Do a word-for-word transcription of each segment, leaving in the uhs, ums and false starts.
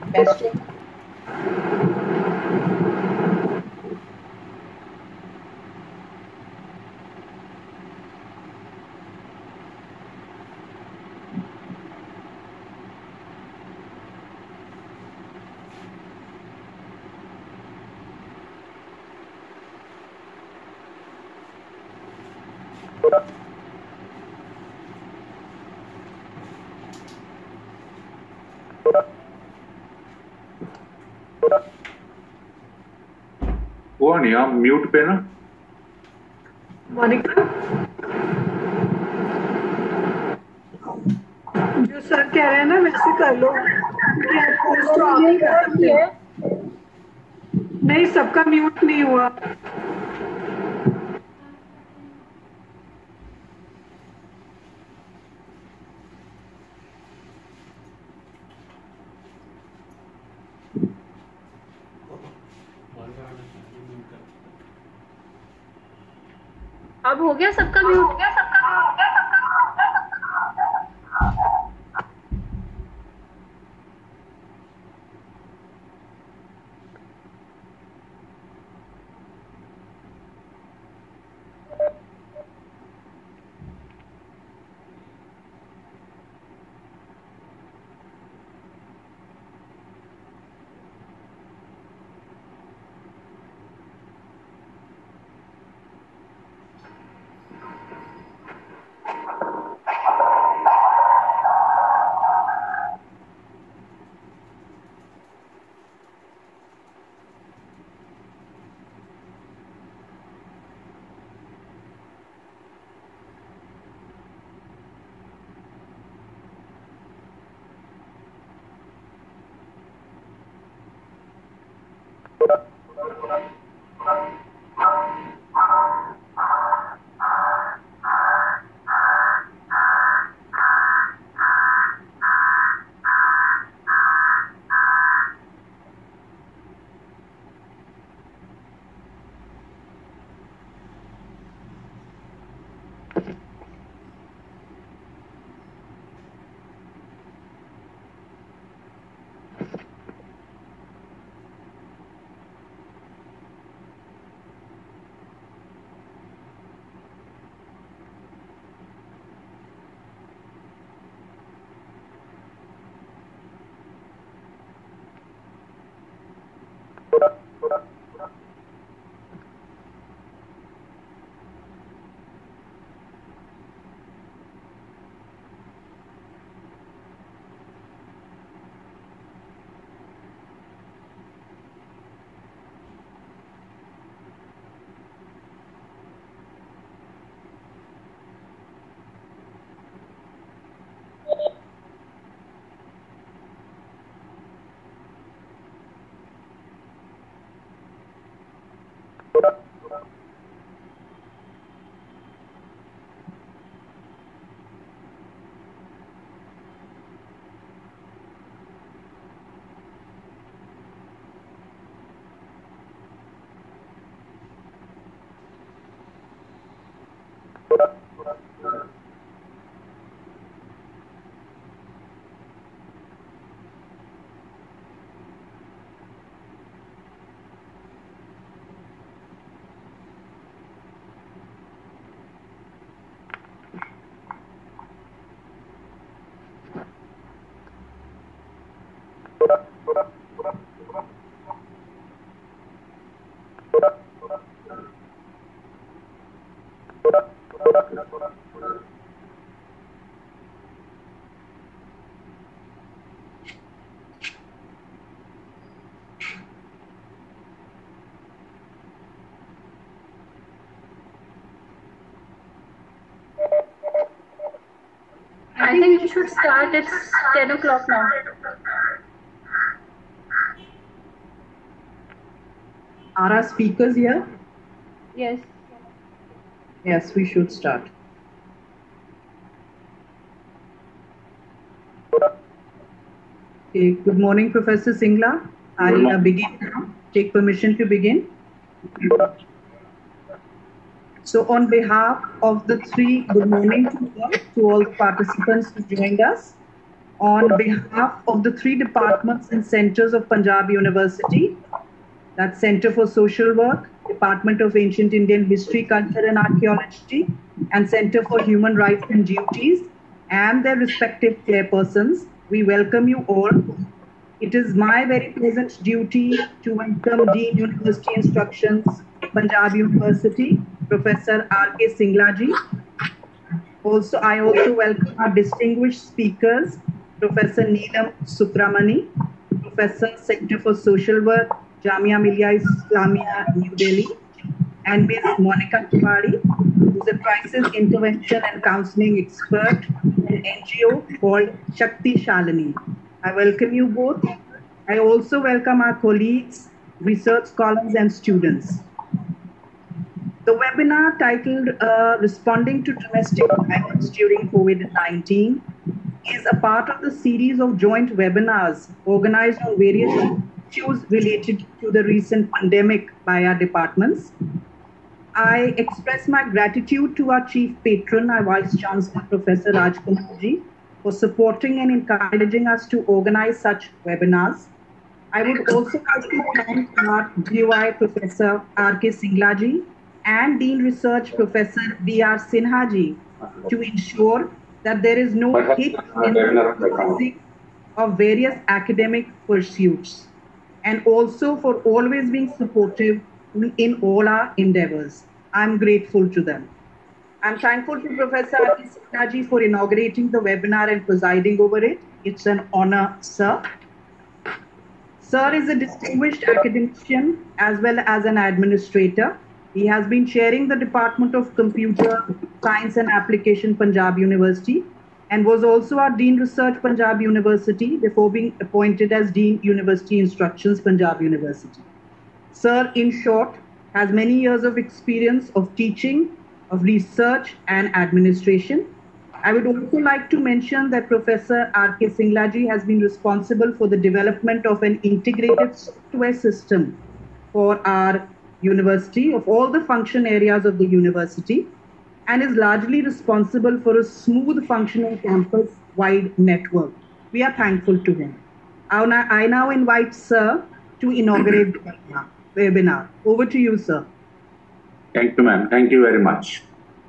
Testing. वो नहीं, आप म्यूट पे ना। मोनिका, जो सर कह रहे हैं ना वैसे कर लो कि आप पोस्ट तो आप ही कर सकते हो। नहीं, सबका म्यूट नहीं हुआ। अब हो गया सबका म्यूट? हो गया सबका म्यूट? हो गया सबका I think we should start. It's ten o'clock now. Are our speakers here? Yes. Yes, we should start. Okay, good morning, Professor Singla. I'll uh, begin now. Take permission to begin. So on behalf of the three, good morning to all, to all participants who joined us. on behalf of the three departments and centers of Punjab University, that's Center for Social Work, Department of Ancient Indian History, Culture and Archaeology, and Center for Human Rights and Duties, and their respective chairpersons. We welcome you all. It is my very pleasant duty to welcome Dean University Instructions, Punjab University, Professor R K Singla ji. Also, I also welcome our distinguished speakers, Professor Neelam Supramani, Professor, Center for Social Work, Jamia Millia Islamia, New Delhi, and Miz Monica Tiwari, who is a crisis intervention and counseling expert in an N G O called Shakti Shalini. I welcome you both. I also welcome our colleagues, research scholars, and students. The webinar titled uh, Responding to Domestic Violence During COVID nineteen is a part of the series of joint webinars organized on various issues related to the recent pandemic by our departments. I express my gratitude to our chief patron, our Vice Chancellor, Professor Rajkumar ji, for supporting and encouraging us to organize such webinars. I would also like to thank our G U I Professor R K Singla ji and Dean Research Professor B R Sinha ji to ensure that there is no hit in the of various academic pursuits, and also for always being supportive in all our endeavors. I'm grateful to them. I'm thankful to Professor R K Singla ji for inaugurating the webinar and presiding over it. It's an honor, sir. Sir is a distinguished academician as well as an administrator. He has been chairing the Department of Computer Science and Application, Punjab University, and was also our Dean Research, Punjab University, before being appointed as Dean University Instructions, Punjab University. Sir, in short, has many years of experience of teaching, of research and administration. I would also like to mention that Professor R K Singla ji has been responsible for the development of an integrated software system for our university, of all the function areas of the university, and is largely responsible for a smooth functioning campus-wide network. We are thankful to him. I now invite Sir to inaugurate the webinar. Over to you, sir. Thank you, ma'am. Thank you very much.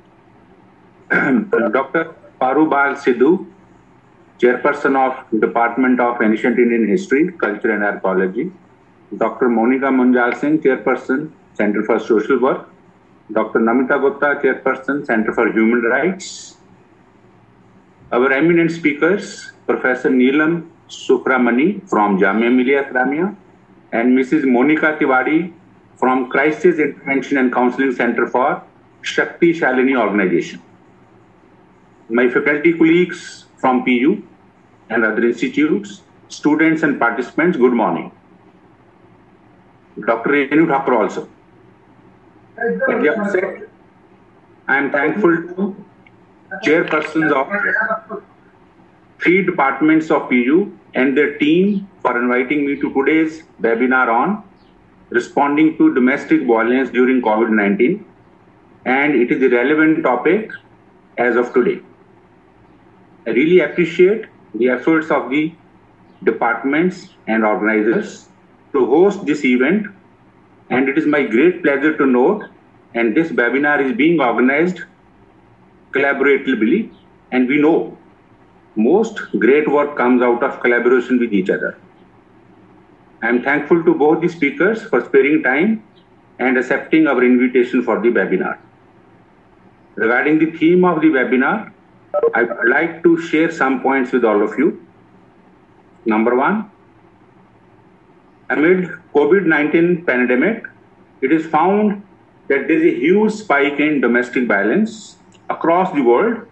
Doctor Parubal Sidhu, Chairperson of Department of Ancient Indian History, Culture and Archaeology. Doctor Monica Munjal Singh, Chairperson, Center for Social Work. Doctor Namita Gupta, Chairperson, Center for Human Rights. Our eminent speakers, Professor Neelam Supramani from Jamia Millia Islamia and Missus Monica Tiwari from Crisis Intervention and Counseling Center for Shakti Shalini Organization. My faculty colleagues from P U and other institutes, students and participants, good morning. Doctor Renu Thakur also. At the outset, I am thankful to chairpersons of three departments of P U and their team for inviting me to today's webinar on responding to domestic violence during COVID nineteen, and it is a relevant topic as of today. I really appreciate the efforts of the departments and organizers to host this event, and it is my great pleasure to note, and this webinar is being organized collaboratively, and we know most great work comes out of collaboration with each other. I am thankful to both the speakers for sparing time and accepting our invitation for the webinar. Regarding the theme of the webinar, I would like to share some points with all of you. Number one, amid COVID nineteen pandemic, it is found that there is a huge spike in domestic violence across the world,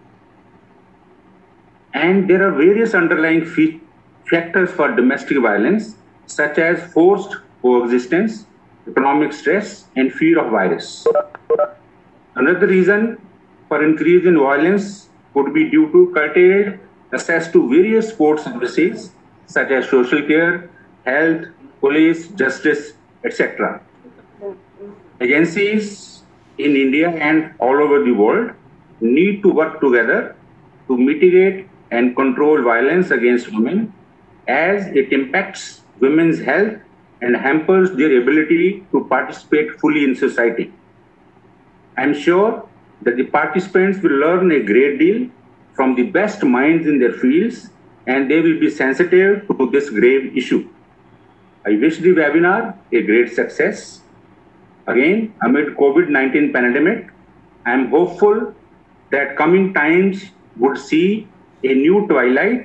and there are various underlying factors for domestic violence, such as forced coexistence, economic stress, and fear of virus. Another reason for increase in violence could be due to curtailed access to various support services, such as social care, health, police, justice, et cetera. Agencies in India and all over the world need to work together to mitigate and control violence against women, as it impacts women's health and hampers their ability to participate fully in society. I'm sure that the participants will learn a great deal from the best minds in their fields, and they will be sensitive to this grave issue. I wish the webinar a great success. Again, amid COVID nineteen pandemic, I am hopeful that coming times would see a new twilight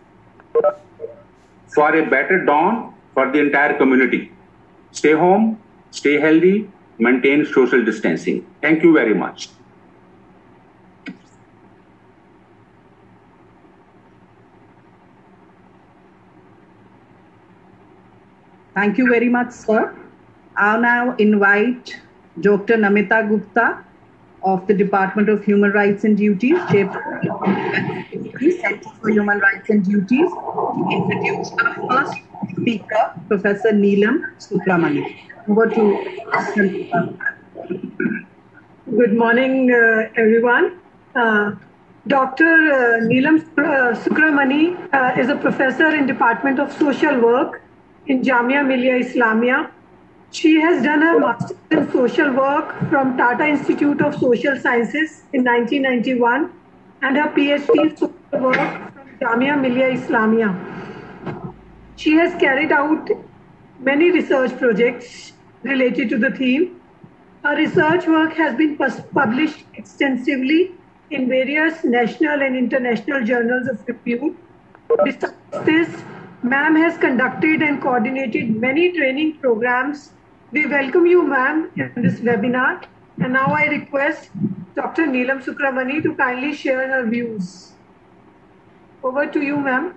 for a better dawn for the entire community. Stay home, stay healthy, maintain social distancing. Thank you very much. Thank you very much, sir. I'll now invite Doctor Namita Gupta of the Department of Human Rights and Duties, Chairperson, Center for Human Rights and Duties, to introduce our first speaker, Professor Neelam Sukramani. Over to Good morning, uh, everyone. Uh, Doctor Uh, Neelam uh, Sukramani uh, is a professor in Department of Social Work in Jamia Millia Islamia. She has done her master's in social work from Tata Institute of Social Sciences in nineteen ninety-one and her PhD in social work from Jamia Millia Islamia. She has carried out many research projects related to the theme. Her research work has been published extensively in various national and international journals of repute. Besides this, ma'am has conducted and coordinated many training programs. We welcome you, ma'am, in this webinar. And now I request Doctor Neelam Sukramani to kindly share her views. Over to you, ma'am.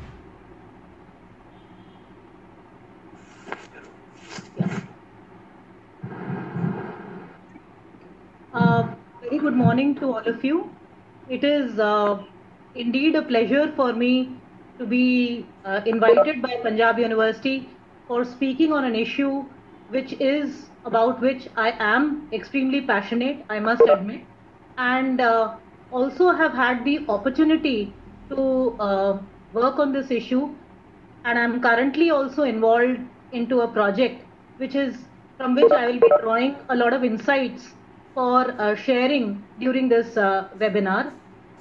Uh, very good morning to all of you. It is uh, indeed a pleasure for me to be uh, invited by Punjab University for speaking on an issue which is about which I am extremely passionate, I must admit, and uh, also have had the opportunity to uh, work on this issue, and I'm currently also involved into a project which is from which I will be drawing a lot of insights for uh, sharing during this uh, webinar.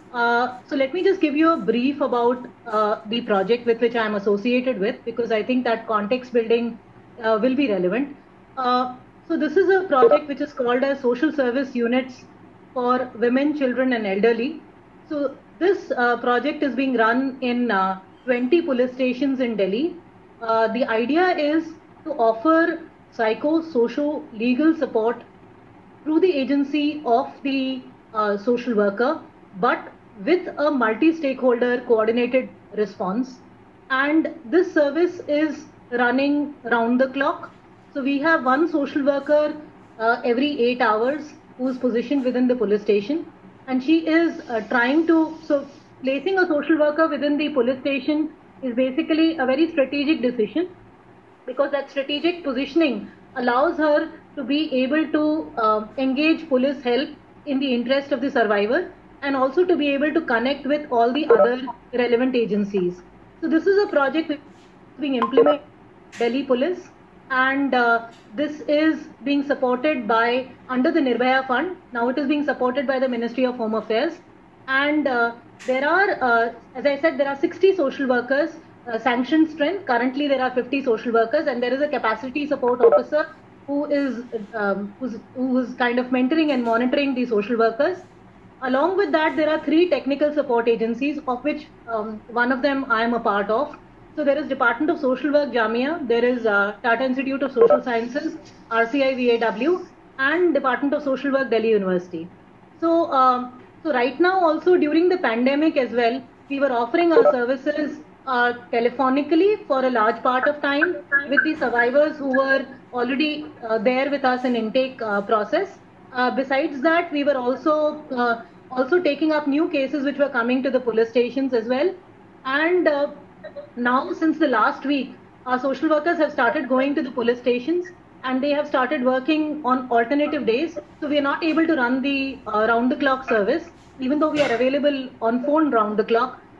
Uh, so let me just give you a brief about uh, the project with which I am associated with, because I think that context building uh, will be relevant. Uh, so this is a project which is called as Social Service Units for Women, Children and Elderly. So this uh, project is being run in uh, twenty police stations in Delhi. Uh, the idea is to offer psycho-socio legal support through the agency of the uh, social worker, but with a multi-stakeholder coordinated response. And this service is running round the clock. So we have one social worker uh, every eight hours who is positioned within the police station. And she is uh, trying to, so placing a social worker within the police station is basically a very strategic decision, because that strategic positioning allows her to be able to uh, engage police help in the interest of the survivor, and also to be able to connect with all the other relevant agencies. So this is a project which is being implemented by Delhi Police, and uh, this is being supported by, under the Nirbhaya Fund. Now it is being supported by the Ministry of Home Affairs. And uh, there are, uh, as I said, there are sixty social workers, uh, sanctioned strength. Currently there are fifty social workers, and there is a capacity support officer who is, um, who's, who's kind of mentoring and monitoring the social workers. Along with that, there are three technical support agencies, of which um, one of them I am a part of. So there is Department of Social Work, Jamia, there is uh, Tata Institute of Social Sciences, R C I V A W, and Department of Social Work, Delhi University. So, um, so right now also during the pandemic as well, we were offering our services uh, telephonically for a large part of time with the survivors who were already uh, there with us in intake uh, process. Uh, besides that, we were also uh, also taking up new cases which were coming to the police stations as well. And uh, now, since the last week, our social workers have started going to the police stations, and they have started working on alternative days. So we are not able to run the uh, round-the-clock service, even though we are available on phone round the clock.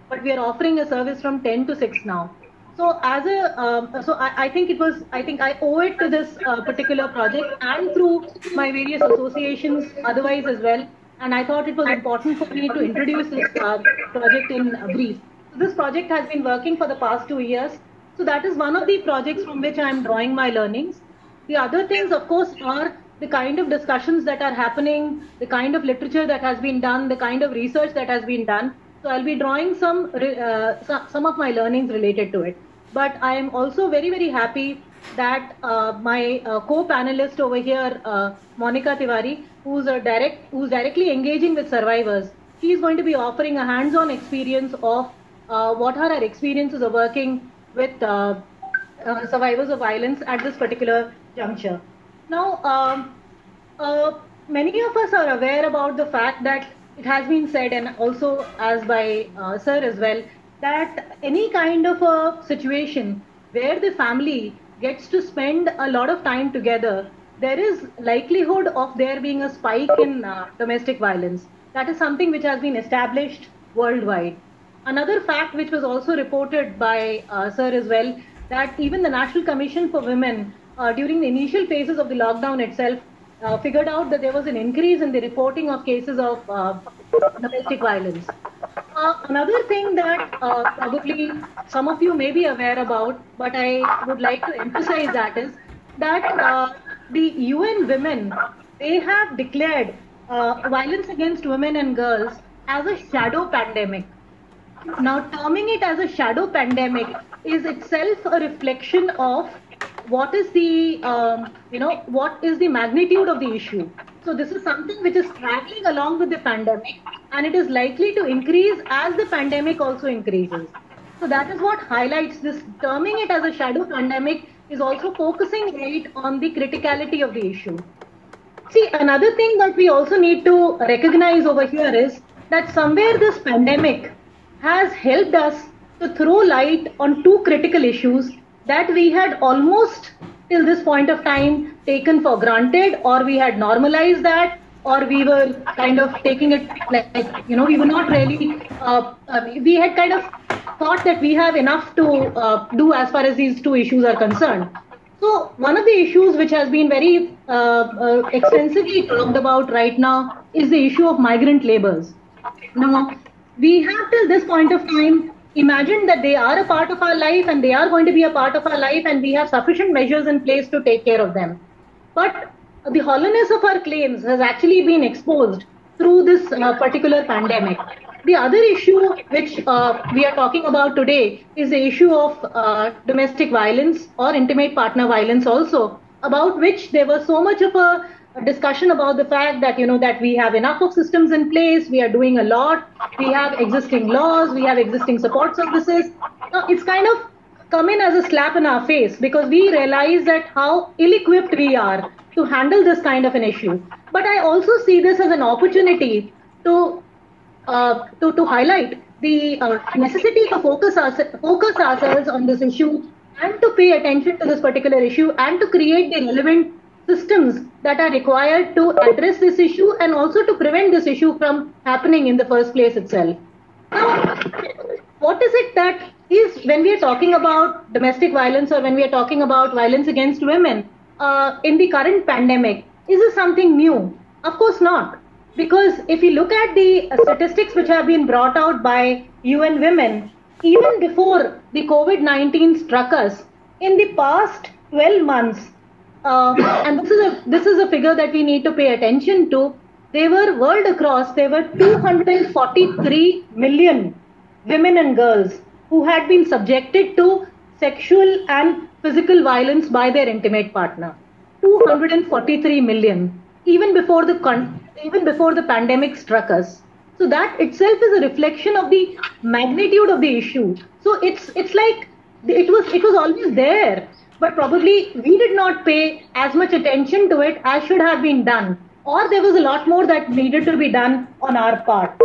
but we are offering a service from ten to six now. So as a, um, so I, I think it was, I think I owe it to this uh, particular project and through my various associations otherwise as well. And I thought it was important for me to introduce this uh, project in uh, brief. So this project has been working for the past two years. So that is one of the projects from which I am drawing my learnings. The other things, of course, are the kind of discussions that are happening, the kind of literature that has been done, the kind of research that has been done. So I'll be drawing some, uh, some of my learnings related to it. But I am also very, very happy that uh, my uh, co-panelist over here, uh, Monica Tiwari, who's a direct, who's directly engaging with survivors, she is going to be offering a hands-on experience of uh, what are our experiences of working with uh, uh, survivors of violence at this particular juncture. Now, um, uh, many of us are aware about the fact that it has been said, and also as by uh, Sir as well, that any kind of a situation where the family gets to spend a lot of time together, there is likelihood of there being a spike in uh, domestic violence. That is something which has been established worldwide. Another fact which was also reported by uh, Sir as well, that even the National Commission for Women uh, during the initial phases of the lockdown itself uh, figured out that there was an increase in the reporting of cases of uh, domestic violence. Uh, another thing that uh, probably some of you may be aware about, but I would like to emphasize that is that uh, the U N Women, they have declared uh, violence against women and girls as a shadow pandemic. Now, terming it as a shadow pandemic is itself a reflection of what is the, um, you know, what is the magnitude of the issue. So this is something which is traveling along with the pandemic, and it is likely to increase as the pandemic also increases. So that is what highlights this. Terming it as a shadow pandemic is also focusing right on the criticality of the issue. See, another thing that we also need to recognize over here is that somewhere this pandemic has helped us to throw light on two critical issues that we had almost till this point of time taken for granted, or we had normalized that, or we were kind of taking it like, like you know, we were not really, uh, uh, we had kind of thought that we have enough to uh, do as far as these two issues are concerned. So one of the issues which has been very uh, uh, extensively talked about right now is the issue of migrant laborers. Now, we have till this point of time imagined that they are a part of our life and they are going to be a part of our life, and we have sufficient measures in place to take care of them. But the hollowness of our claims has actually been exposed through this uh, particular pandemic. The other issue which uh, we are talking about today is the issue of uh, domestic violence or intimate partner violence also, about which there was so much of a discussion about the fact that, you know, that we have enough of systems in place, we are doing a lot, we have existing laws, we have existing support services. Now, it's kind of come in as a slap in our face because we realize that how ill-equipped we are to handle this kind of an issue. But I also see this as an opportunity to uh, to, to highlight the uh, necessity to focus, our, focus ourselves on this issue and to pay attention to this particular issue and to create the relevant systems that are required to address this issue and also to prevent this issue from happening in the first place itself. Now, what is it that is, when we are talking about domestic violence or when we are talking about violence against women uh, in the current pandemic, is this something new? Of course not. Because if you look at the statistics which have been brought out by U N Women, even before the COVID nineteen struck us, in the past twelve months, uh, and this is a this is a figure that we need to pay attention to, they were world across, there were two hundred forty-three million women and girls who had been subjected to sexual and physical violence by their intimate partner. two hundred forty-three million, even before the con even before the pandemic struck us. So that itself is a reflection of the magnitude of the issue. So it's it's like it was it was always there, but probably we did not pay as much attention to it as should have been done, or there was a lot more that needed to be done on our part.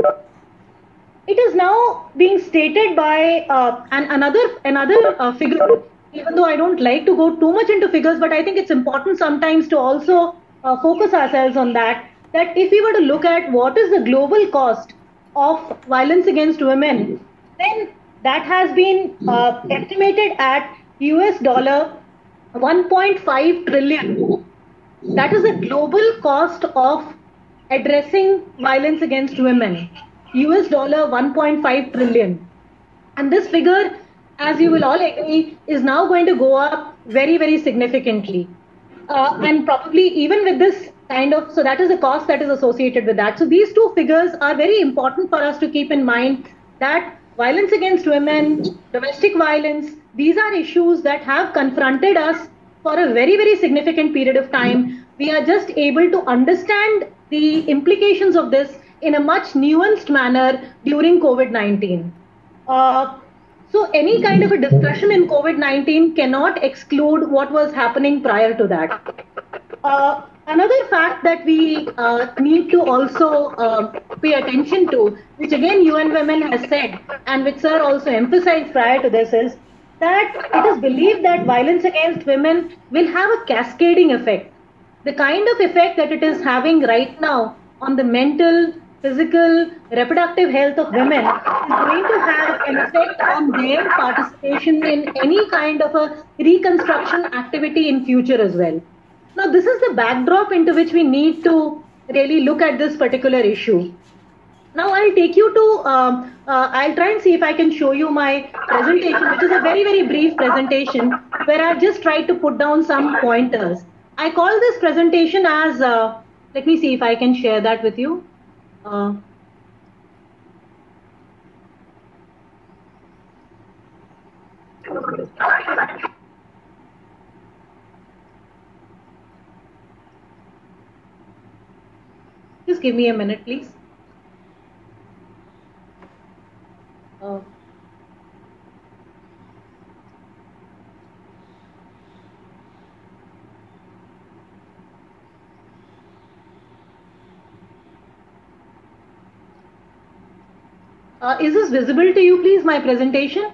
It is now being stated by uh, and another another uh, figure. Even though I don't like to go too much into figures, but I think it's important sometimes to also uh, focus ourselves on that. That if we were to look at what is the global cost of violence against women, then that has been uh, estimated at U S dollar one point five trillion. That is the global cost of addressing violence against women. U S dollar one point five trillion. And this figure, as you will all agree, is now going to go up very, very significantly. Uh, and probably even with this kind of, so that is the cost that is associated with that. So these two figures are very important for us to keep in mind, that violence against women, domestic violence, these are issues that have confronted us for a very, very significant period of time. We are just able to understand the implications of this in a much nuanced manner during COVID nineteen. Uh, so any kind of a discussion in COVID nineteen cannot exclude what was happening prior to that. Uh, another fact that we uh, need to also uh, pay attention to, which again U N Women has said, and which Sir also emphasized prior to this, is that it is believed that violence against women will have a cascading effect. The kind of effect that it is having right now on the mental, physical, reproductive health of women is going to have an effect on their participation in any kind of a reconstruction activity in future as well. Now, this is the backdrop into which we need to really look at this particular issue. Now, I'll take you to, um, uh, I'll try and see if I can show you my presentation, which is a very, very brief presentation where I've just tried to put down some pointers. I call this presentation as, uh, let me see if I can share that with you. Uh, just give me a minute, please. Uh, Uh, is this visible to you, please, my presentation?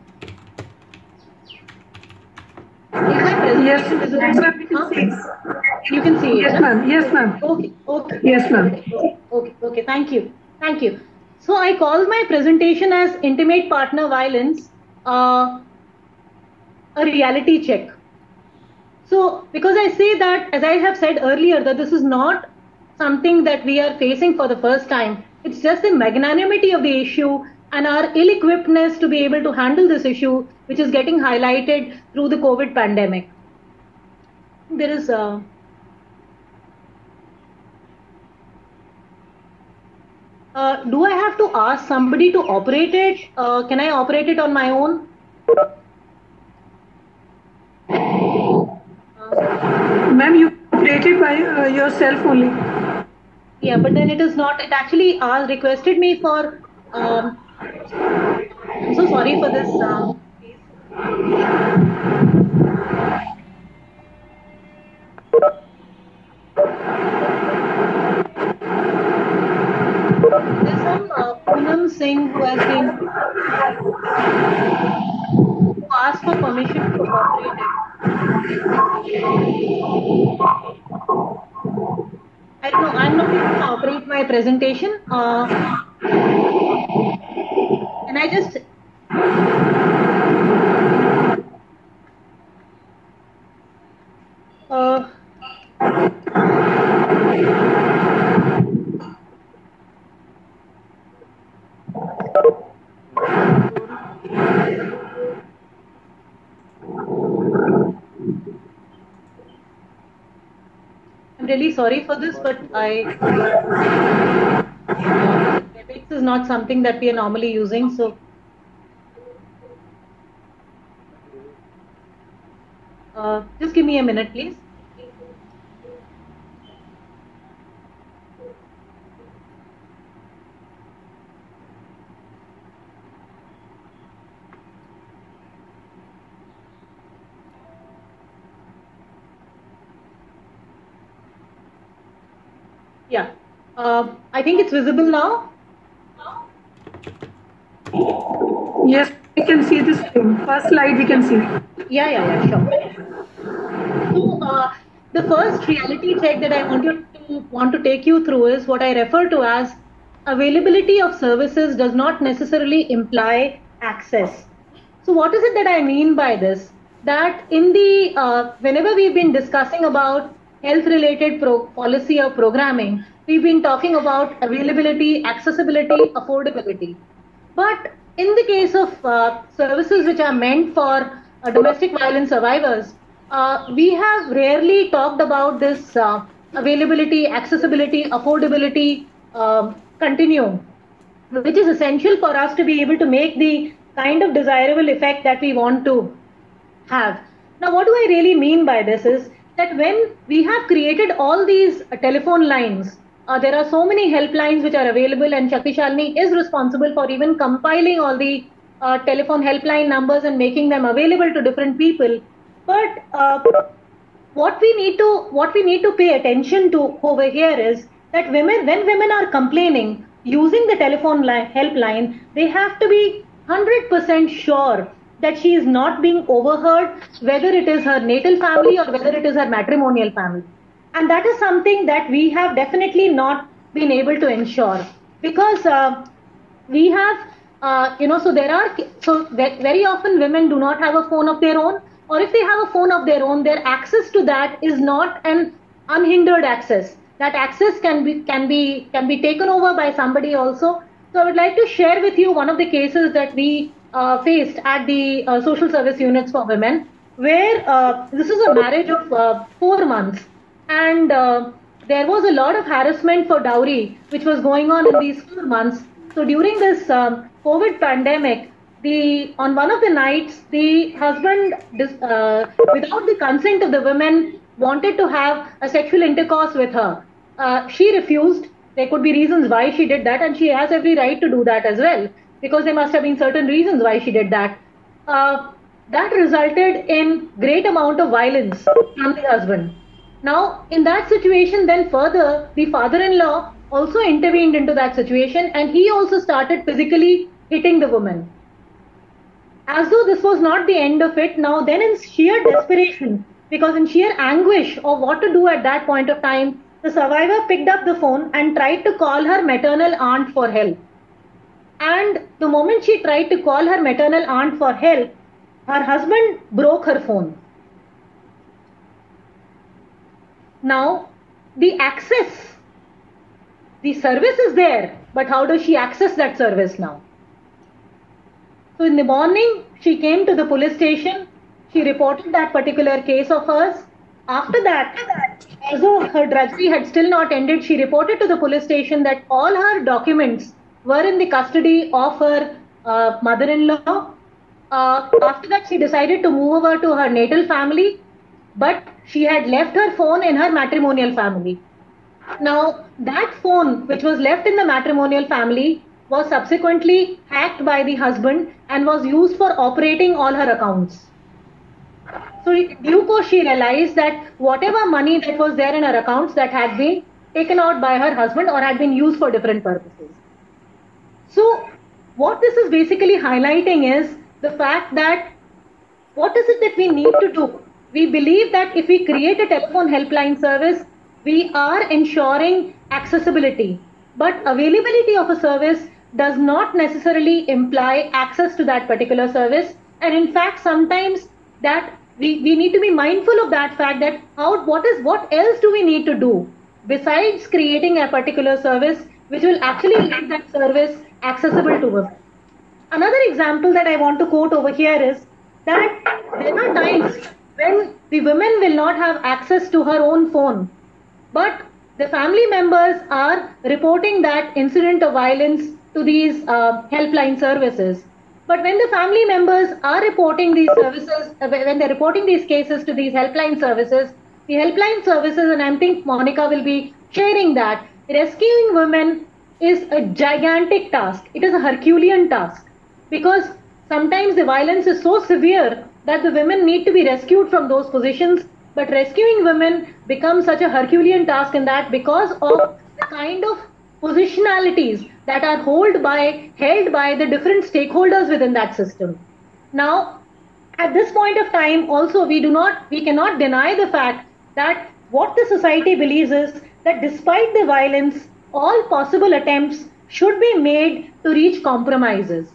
Is my presentation Yes, visible? yes, ma'am. You can Huh? see it. You can see it. Yes, ma'am. Yes, ma'am. Okay, okay. Yes, ma'am. Okay, okay, okay. Thank you. Thank you. So I call my presentation as Intimate Partner Violence uh, a reality check. So because I say that, as I have said earlier, that this is not something that we are facing for the first time. It's just the magnanimity of the issue and our ill-equippedness to be able to handle this issue, which is getting highlighted through the COVID pandemic. There is a... Uh, do I have to ask somebody to operate it? Uh, can I operate it on my own? Ma'am, you operated by uh, yourself only. Yeah, but then it is not. It actually uh, requested me for. Um, I'm so sorry for this. Uh, There's some uh, Poonam Singh who has been who asked for permission to operate it. I don't know. I'm not able to operate my presentation. Uh, can I just? Uh, I'm really sorry for this, but I Webex is not something that we are normally using, so uh, just give me a minute, please. Yeah, uh, I think it's visible now. Yes, we can see the screen. First slide we can see. Yeah, yeah, yeah, sure. So, uh, the first reality check that I want you to want to take you through is what I refer to as availability of services does not necessarily imply access. So what is it that I mean by this? That in the, uh, whenever we've been discussing about health related pro policy or programming, we've been talking about availability, accessibility, affordability. But in the case of uh, services which are meant for uh, domestic violence survivors, uh, we have rarely talked about this uh, availability, accessibility, affordability uh, continuum, which is essential for us to be able to make the kind of desirable effect that we want to have. Now, what do I really mean by this is that when we have created all these uh, telephone lines, uh, there are so many helplines which are available, and Shakti Shalini is responsible for even compiling all the uh, telephone helpline numbers and making them available to different people. But uh, what we need to what we need to pay attention to over here is that women, when women are complaining using the telephone helpline, they have to be one hundred percent sure that she is not being overheard, whether it is her natal family or whether it is her matrimonial family. And that is something that we have definitely not been able to ensure, because uh, we have, uh, you know, so there are, so very often women do not have a phone of their own, or if they have a phone of their own, their access to that is not an unhindered access. That access can be, can be, can be taken over by somebody also. So I would like to share with you one of the cases that we Uh, faced at the uh, social service units for women, where uh, this is a marriage of uh, four months, and uh, there was a lot of harassment for dowry which was going on in these four months. So during this um, COVID pandemic, the on one of the nights, the husband, uh, without the consent of the women, wanted to have a sexual intercourse with her. Uh, she refused. There could be reasons why she did that, and she has every right to do that as well, because there must have been certain reasons why she did that. Uh, that resulted in great amount of violence from the husband. Now, in that situation, then further, the father-in-law also intervened into that situation, and he also started physically hitting the woman. As though this was not the end of it, now then in sheer desperation, because in sheer anguish of what to do at that point of time, the survivor picked up the phone and tried to call her maternal aunt for help. And the moment she tried to call her maternal aunt for help, her husband broke her phone. Now, the access, the service is there, but how does she access that service now? So in the morning, she came to the police station. She reported that particular case of hers. After that, as though her drudgery had still not ended, she reported to the police station that all her documents were in the custody of her uh, mother-in-law. Uh, after that, she decided to move over to her natal family, but she had left her phone in her matrimonial family. Now, that phone, which was left in the matrimonial family, was subsequently hacked by the husband and was used for operating all her accounts. So, due course, she realized that whatever money that was there in her accounts, that had been taken out by her husband or had been used for different purposes. So what this is basically highlighting is the fact that what is it that we need to do? We believe that if we create a telephone helpline service, we are ensuring accessibility. But availability of a service does not necessarily imply access to that particular service. And in fact, sometimes that we, we need to be mindful of that fact that how, what is, what else do we need to do besides creating a particular service which will actually make that service accessible to women. Another example that I want to quote over here is that there are times when the women will not have access to her own phone, but the family members are reporting that incident of violence to these uh, helpline services. But when the family members are reporting these services, uh, when they're reporting these cases to these helpline services, the helpline services, and I think Monica will be sharing that, rescuing women is a gigantic task. It is a Herculean task, because sometimes the violence is so severe that the women need to be rescued from those positions. But rescuing women becomes such a Herculean task in that, because of the kind of positionalities that are held by, held by the different stakeholders within that system. Now, at this point of time, also we do not, we cannot deny the fact that what the society believes is that despite the violence, all possible attempts should be made to reach compromises.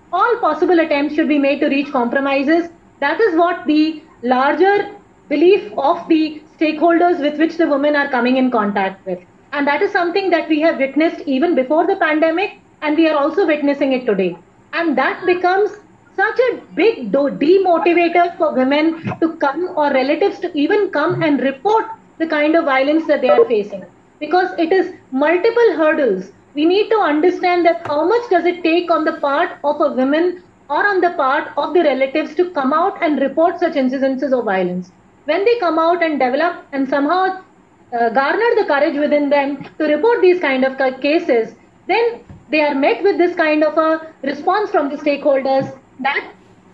all possible attempts should be made to reach compromises. That is what the larger belief of the stakeholders with which the women are coming in contact with. And that is something that we have witnessed even before the pandemic, and we are also witnessing it today. And that becomes such a big demotivator for women to come, or relatives to even come and report the kind of violence that they are facing. Because it is multiple hurdles. We need to understand that how much does it take on the part of a woman or on the part of the relatives to come out and report such incidences of violence. When they come out and develop and somehow uh, garner the courage within them to report these kind of cases, then they are met with this kind of a response from the stakeholders that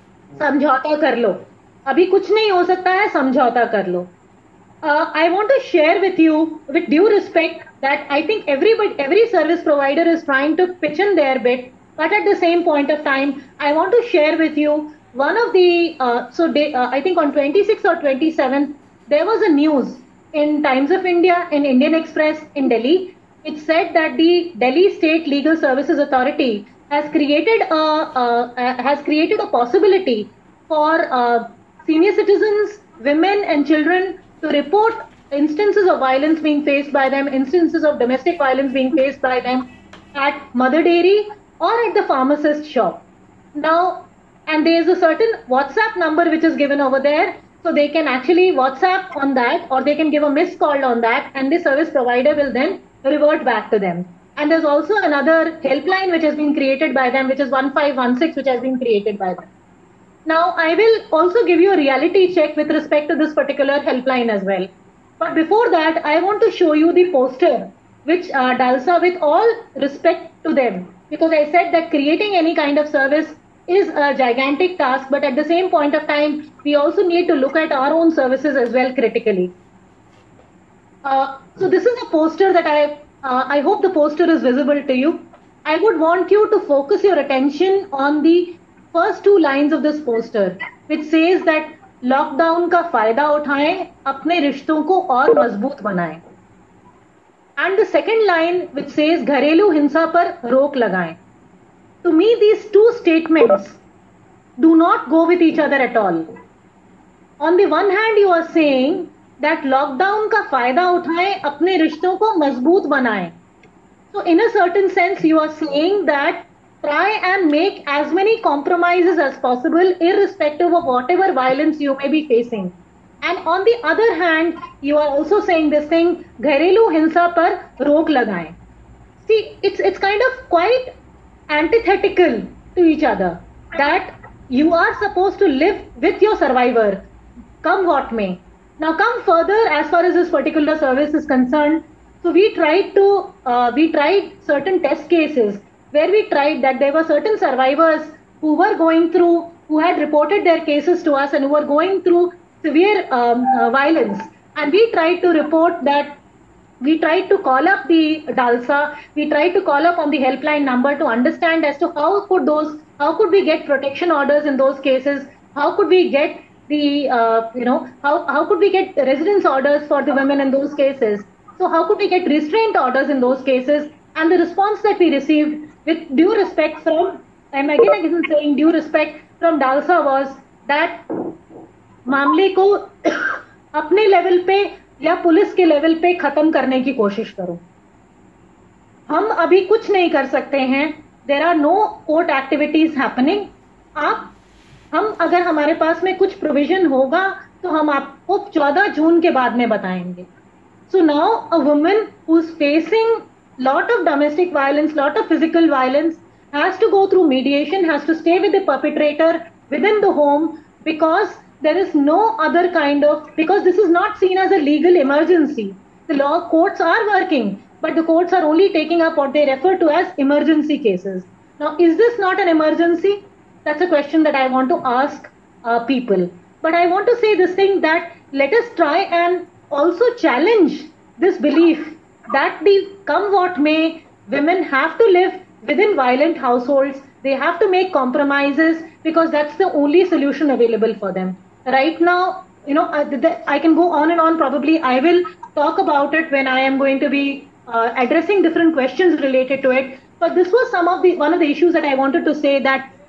समझौता कर लो, अभी कुछ नहीं हो सकता है, समझौता कर लो. Uh, I want to share with you, with due respect, that I think everybody, every service provider is trying to pitch in their bit, but at the same point of time, I want to share with you one of the, uh, so they, uh, I think on twenty-sixth or twenty-seventh, there was a news in Times of India, in Indian Express, in Delhi. It said that the Delhi State Legal Services Authority has created a, uh, uh, has created a possibility for uh, senior citizens, women and children to report instances of violence being faced by them, instances of domestic violence being faced by them at Mother Dairy or at the pharmacist shop. Now, and there is a certain WhatsApp number which is given over there, so they can actually WhatsApp on that, or they can give a missed call on that, and the service provider will then revert back to them. And there's also another helpline which has been created by them, which is one five one six, which has been created by them. Now, I will also give you a reality check with respect to this particular helpline as well. But before that, I want to show you the poster, which uh, DALSA, with all respect to them, because I said that creating any kind of service is a gigantic task, but at the same point of time, we also need to look at our own services as well critically. Uh, so this is a poster that I, uh, I hope the poster is visible to you. I would want you to focus your attention on the first two lines of this poster, which says that lockdown का फायदा उठाएं, अपने रिश्तों को और मजबूत बनाएं. And the second line which says घरेलू हिंसा पर रोक लगाएं. To me, these two statements do not go with each other at all. On the one hand, you are saying that lockdown का फायदा उठाएं, अपने रिश्तों को मजबूत बनाएं. So in a certain sense, you are saying that try and make as many compromises as possible, irrespective of whatever violence you may be facing. And on the other hand, you are also saying this thing, घरेलू हिंसा पर रोक लगाएं. See, it's it's kind of quite antithetical to each other. That you are supposed to live with your survivor, come what may. Now, come further as far as this particular service is concerned. So we tried to uh, we tried certain test cases, where we tried that there were certain survivors who were going through, who had reported their cases to us and who were going through severe um, uh, violence. And we tried to report that, we tried to call up the DALSA, we tried to call up on the helpline number to understand as to how could those, how could we get protection orders in those cases, how could we get the, uh, you know, how, how could we get residence orders for the women in those cases. So how could we get restraint orders in those cases? And the response that we received, with due respect from, and again I am saying due respect from DALSA, was that मामले को अपने level पे या police के level पे खत्म करने की कोशिश करो. हम अभी कुछ नहीं कर सकते हैं. There are no court activities happening. आप हम अगर हमारे पास में कुछ प्रोविजन होगा तो हम आपको चौदह जून के बाद में बताएंगे. So now a woman who's facing lot of domestic violence, lot of physical violence, has to go through mediation, has to stay with the perpetrator within the home, because there is no other kind of, because this is not seen as a legal emergency. The law courts are working, but the courts are only taking up what they refer to as emergency cases. Now, is this not an emergency? That's a question that I want to ask uh, people. But I want to say this thing, that let us try and also challenge this belief that the come what may, women have to live within violent households. They have to make compromises, because that's the only solution available for them. Right now, you know, I, I can go on and on. Probably I will talk about it when I am going to be uh, addressing different questions related to it. But this was some of the, one of the issues that I wanted to say, that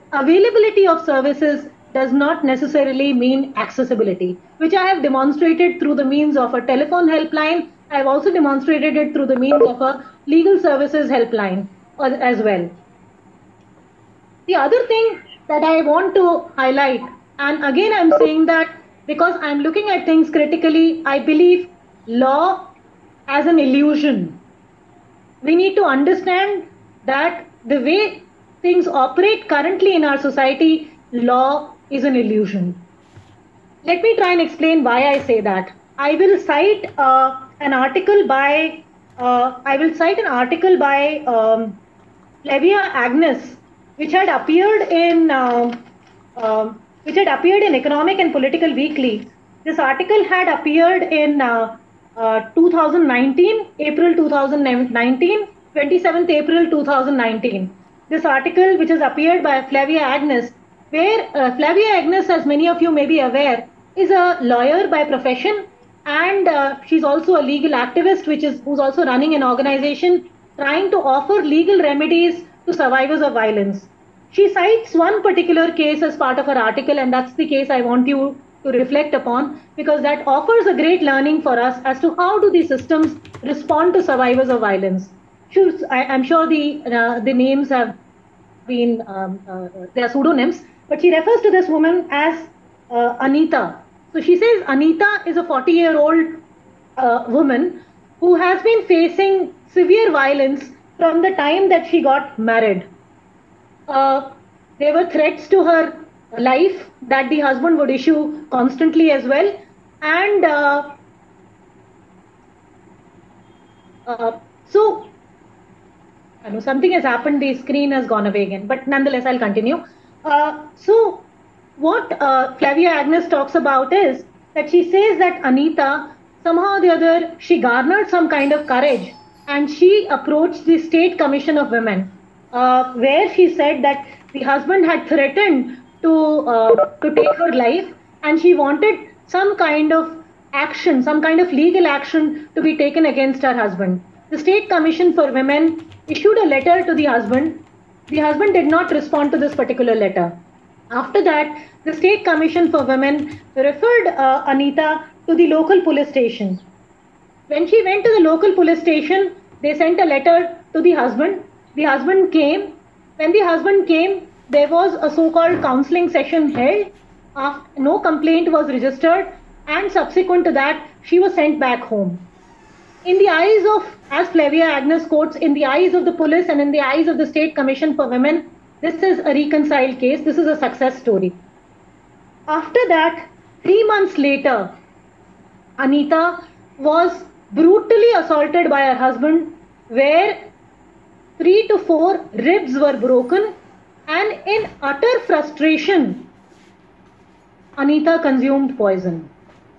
availability of services does not necessarily mean accessibility, which I have demonstrated through the means of a telephone helpline. I have also demonstrated it through the means of a legal services helpline as well. The other thing that I want to highlight, and again I'm saying that because I'm looking at things critically, I believe law as an illusion. We need to understand that the way things operate currently in our society, law is an illusion. Let me try and explain why I say that. I will cite uh, an article by uh, I will cite an article by um, Flavia Agnes, which had appeared in uh, uh, which had appeared in Economic and Political Weekly. This article had appeared in uh, uh, two thousand nineteen, April two thousand nineteen, twenty-seventh April two thousand nineteen. This article, which has appeared by Flavia Agnes, where uh, Flavia Agnes, as many of you may be aware, is a lawyer by profession, and uh, she's also a legal activist, which is who's also running an organization trying to offer legal remedies to survivors of violence. She cites one particular case as part of her article, and that's the case I want you to reflect upon, because that offers a great learning for us as to how do these systems respond to survivors of violence. I, I'm sure the uh, the names have been um, uh, they are pseudonyms, but she refers to this woman as uh, Anita. So she says Anita is a forty-year-old uh, woman who has been facing severe violence from the time that she got married. Uh, there were threats to her life that the husband would issue constantly as well, and uh, uh, so I know something has happened, the screen has gone away again, but nonetheless I'll continue. Uh, so what uh, Flavia Agnes talks about is that she says that Anita, somehow or the other, she garnered some kind of courage and she approached the State Commission of Women, uh, where she said that the husband had threatened to, uh, to take her life, and she wanted some kind of action, some kind of legal action to be taken against her husband. The State Commission for Women issued a letter to the husband. The husband did not respond to this particular letter. After that, the State Commission for Women referred uh, Anita to the local police station. When she went to the local police station, they sent a letter to the husband. The husband came. When the husband came, there was a so-called counseling session held. After, no complaint was registered, and subsequent to that, she was sent back home. In the eyes of, as Flavia Agnes quotes, in the eyes of the police and in the eyes of the State Commission for Women, this is a reconciled case. This is a success story. After that, three months later, Anita was brutally assaulted by her husband, where three to four ribs were broken, and in utter frustration, Anita consumed poison.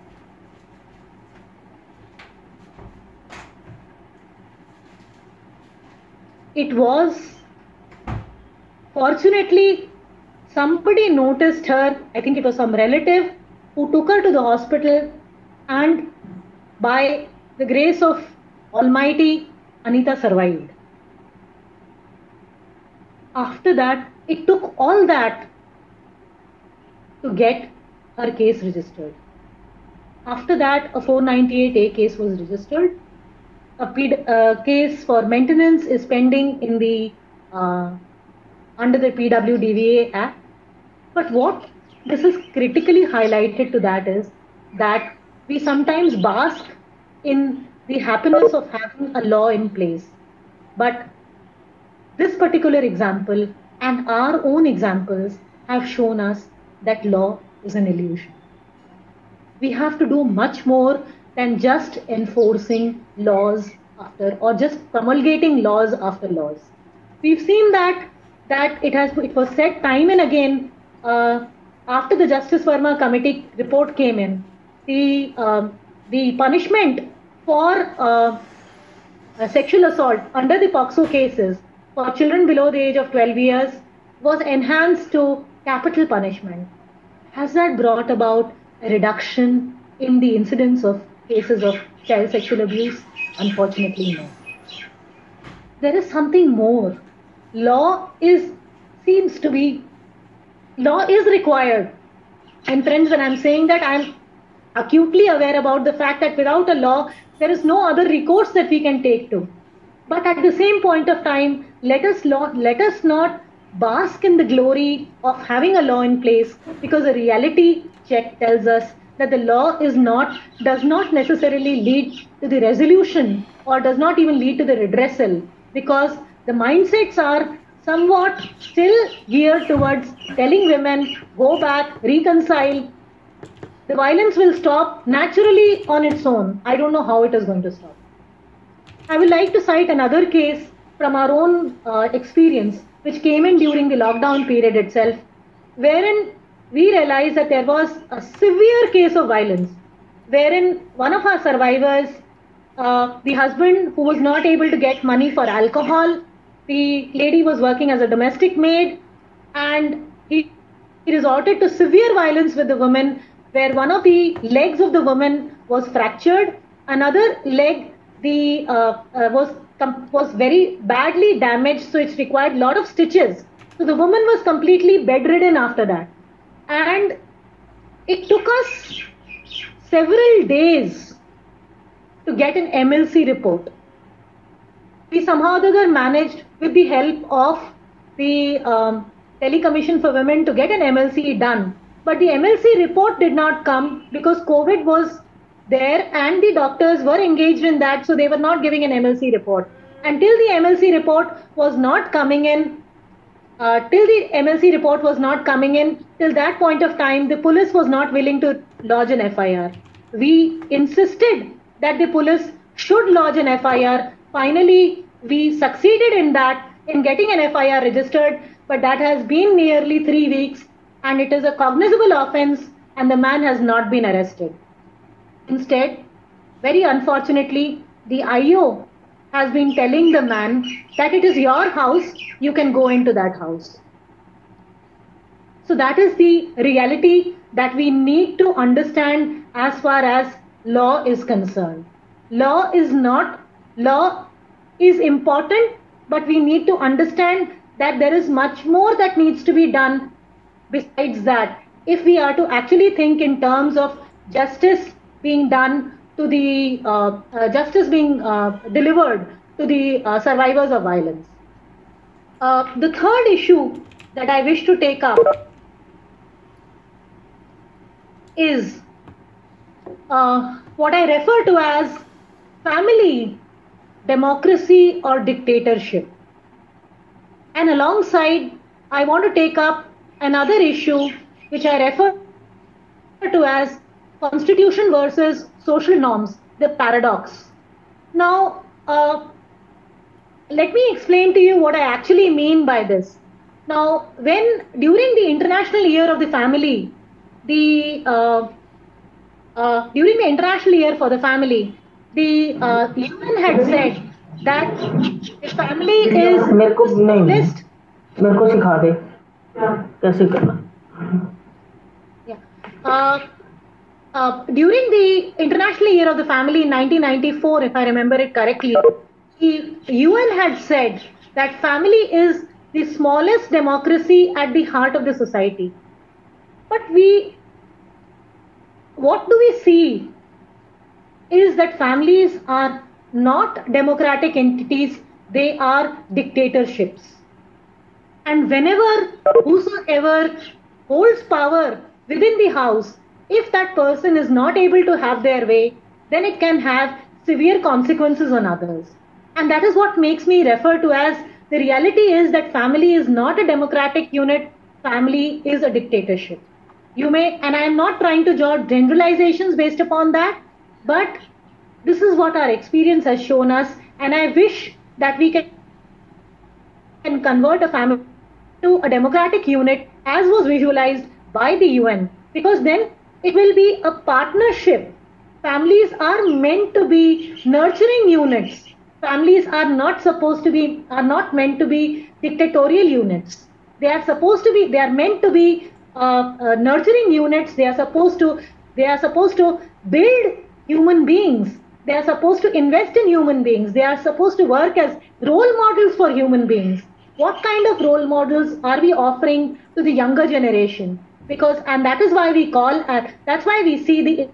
It was, fortunately, somebody noticed her. I think it was some relative who took her to the hospital, and by the grace of Almighty, Anita survived. After that, it took all that to get her case registered. After that, a four ninety-eight A case was registered. A uh, case for maintenance is pending in the uh, under the P W D V A Act. But what this is critically highlighted to that is that we sometimes bask in the happiness of having a law in place. But this particular example and our own examples have shown us that law is an illusion. We have to do much more than just enforcing laws after, or just promulgating laws after laws. We've seen that that it has it was said time and again uh, after the Justice Verma Committee report came in, the uh, the punishment for uh, uh, sexual assault under the POCSO cases for children below the age of twelve years was enhanced to capital punishment. Has that brought about a reduction in the incidence of cases of child sexual abuse? Unfortunately, no. There is something more. Law is seems to be law is required. And friends, when I'm saying that, I'm acutely aware about the fact that without a law, there is no other recourse that we can take to. But at the same point of time, let us, law, let us not bask in the glory of having a law in place, because a reality check tells us that the law is not, does not necessarily lead to the resolution or does not even lead to the redressal, because the mindsets are somewhat still geared towards telling women, go back, reconcile. The violence will stop naturally on its own. I don't know how it is going to stop. I would like to cite another case from our own uh, experience, which came in during the lockdown period itself, wherein we realized that there was a severe case of violence, wherein one of our survivors, uh, the husband who was not able to get money for alcohol, the lady was working as a domestic maid, and he, he resorted to severe violence with the woman, where one of the legs of the woman was fractured, another leg the uh, uh, was was very badly damaged, so it required a lot of stitches. So the woman was completely bedridden after that. And it took us several days to get an M L C report. We somehow or other managed, with the help of the um, Delhi Commission for Women, to get an M L C done. But the M L C report did not come because COVID was there and the doctors were engaged in that, so they were not giving an M L C report. Until the M L C report was not coming in, uh, till the M L C report was not coming in, till that point of time, the police was not willing to lodge an F I R. We insisted that the police should lodge an F I R. Finally, we succeeded in that, in getting an F I R registered, but that has been nearly three weeks and it is a cognizable offense and the man has not been arrested. Instead, very unfortunately, the I O has been telling the man that it is your house, you can go into that house. So that is the reality that we need to understand as far as law is concerned. Law is not, law is important, but we need to understand that there is much more that needs to be done besides that, if we are to actually think in terms of justice being done to the uh, uh, justice being uh, delivered to the uh, survivors of violence. Uh, the third issue that I wish to take up is uh, what I refer to as family, democracy or dictatorship. And alongside, I want to take up another issue which I refer to as constitution versus social norms, the paradox. Now, uh, let me explain to you what I actually mean by this. Now, when during the International Year of the Family, the uh, uh, during the International Year for the Family, the uh, U N had said that the family is list. मेरे को सिखा दे कैसे करना. Yeah. Uh, uh, during the International Year of the Family in nineteen ninety-four, if I remember it correctly, the U N had said that family is the smallest democracy at the heart of the society. But we, what do we see is that families are not democratic entities, they are dictatorships. And whenever whosoever holds power within the house, if that person is not able to have their way, then it can have severe consequences on others. And that is what makes me refer to as the reality is that family is not a democratic unit, family is a dictatorship. You may, and I am not trying to draw generalizations based upon that, but this is what our experience has shown us, and I wish that we can, can convert a family to a democratic unit as was visualized by the U N, because then it will be a partnership. Families are meant to be nurturing units. Families are not supposed to be, are not meant to be dictatorial units. They are supposed to be, they are meant to be uh, uh, nurturing units. They are supposed to, they are supposed to build human beings. They are supposed to invest in human beings. They are supposed to work as role models for human beings. what kind of role models are we offering to the younger generation? Because, and that is why we call, uh, that's why we see the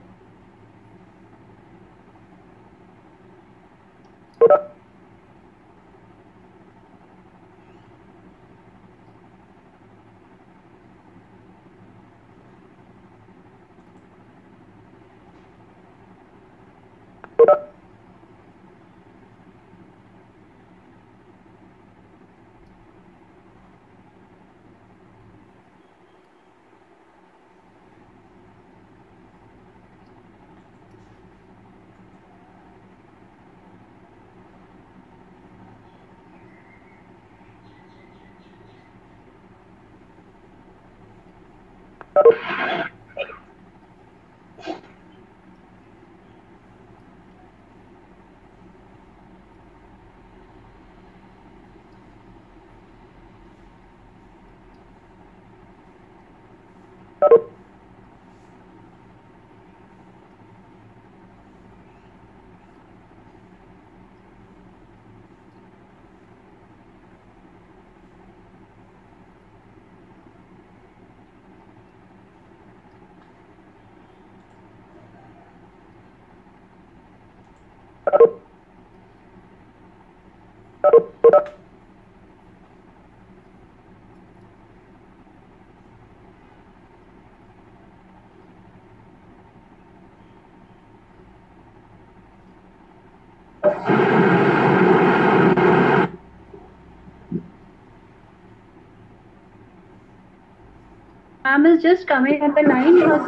Ma'am is just coming on the line. Her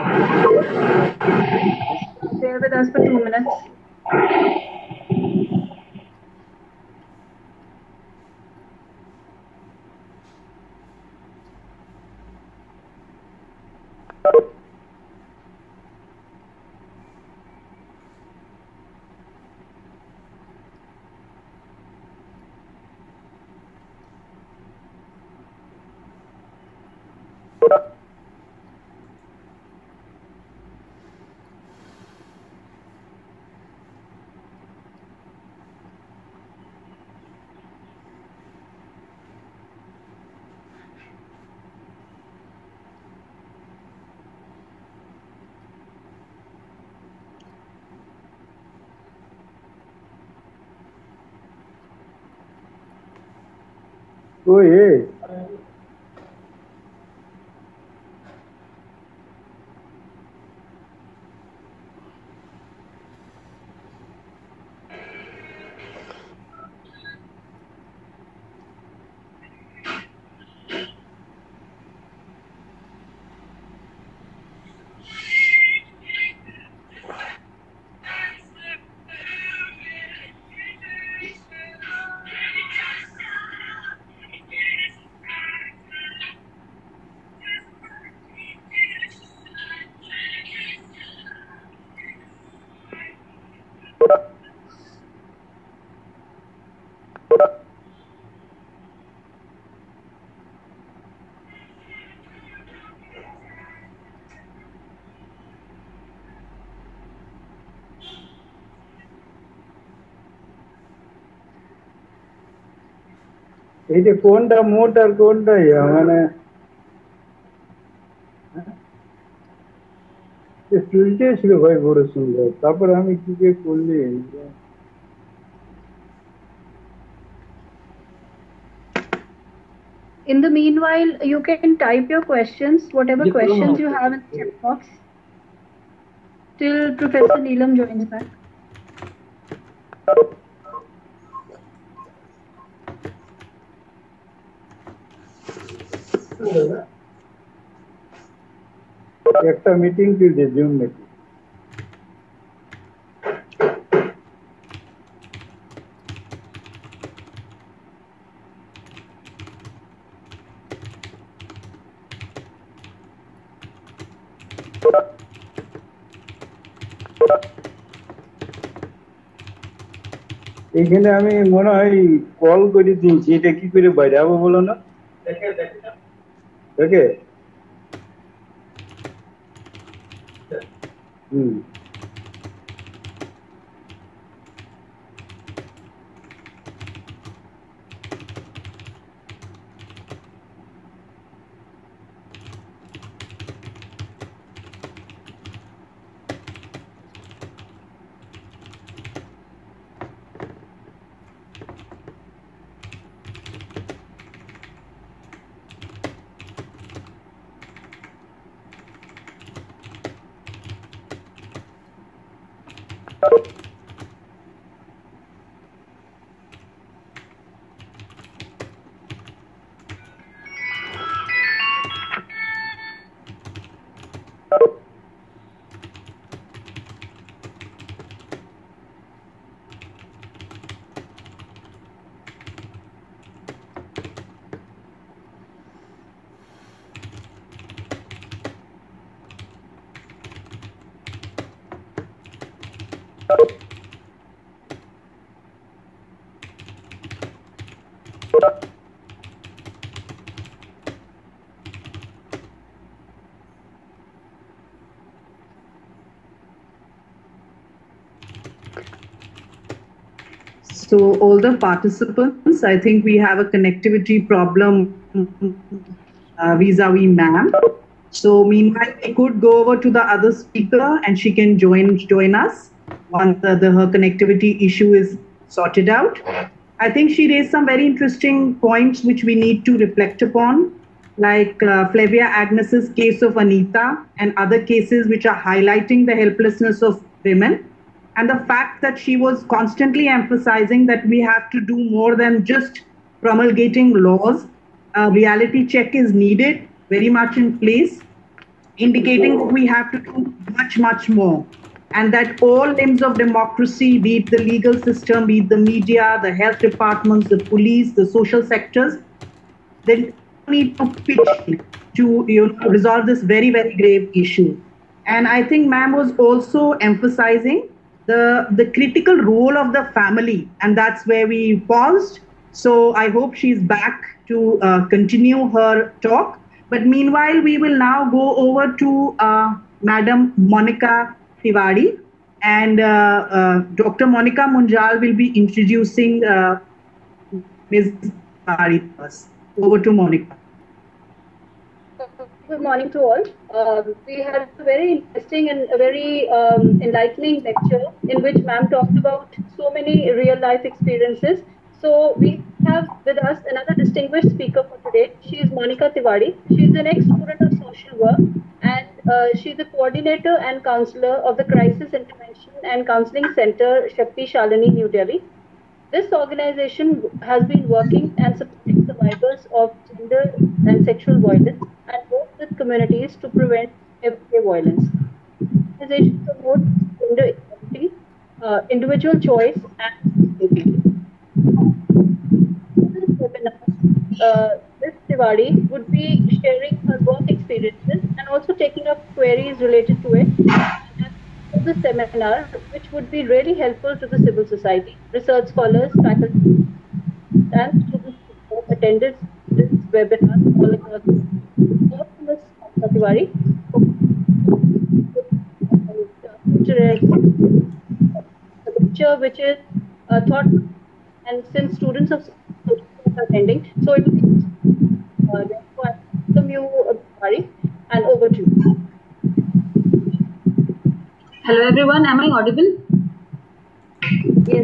sister, stay with us for two minutes. Oh, yeah. এটা কোনটা মোট আর কোনটা ইয়া মানে চুলতে ছিল ভাই বড় সুন্দর তারপর আমি কি যে করলি In the meanwhile, you can type your questions, whatever questions you have in the chat box, till Professor Neelam joins back. একটা মিটিং দিতে জুম নাকি এখানে আমি মনে হয় কল করে দিয়েছি এটা কি করে বাইরে যাবো বলো না দেখে হুম So all the participants, I think we have a connectivity problem uh, vis-a-vis ma'am. So meanwhile, we could go over to the other speaker and she can join join us once the, the, her connectivity issue is sorted out. I think she raised some very interesting points which we need to reflect upon, like uh, Flavia Agnes's case of Anita and other cases which are highlighting the helplessness of women. And the fact that she was constantly emphasizing that we have to do more than just promulgating laws. A reality check is needed, very much in place, indicating that we have to do much, much more. And that all limbs of democracy, be it the legal system, be it the media, the health departments, the police, the social sectors, they need to pitch to you know, resolve this very, very grave issue. And I think ma'am was also emphasizing the, the critical role of the family, and that's where we paused. So I hope she's back to uh, continue her talk. But meanwhile, we will now go over to uh, Madam Monica Tiwari, and uh, uh, Doctor Monica Munjal will be introducing uh, Miz Tiwari first. Over to Monica. Good morning to all. Um, we had a very interesting and a very um, enlightening lecture in which ma'am talked about so many real life experiences. So we have with us another distinguished speaker for today. She is Monica Tiwari. She is an ex-student of social work, and uh, she is the coordinator and counselor of the Crisis Intervention and Counseling Center, Shakti Shalini, New Delhi. This organization has been working and supporting survivors of gender and sexual violence and works with communities to prevent everyday violence. The organization promotes gender equality, uh, individual choice, and safety. In this webinar, uh, Miz Tiwari would be sharing her work experiences and also taking up queries related to it. And the seminar, which would be really helpful to the civil society, research scholars, faculty, and students who attended this webinar all across the world. Miz Tiwari, a lecture which is uh, taught, and since students of are attending, so it will be uh, therefore, I welcome you, Tiwari, and over to you. Hello everyone, am I audible? Yes.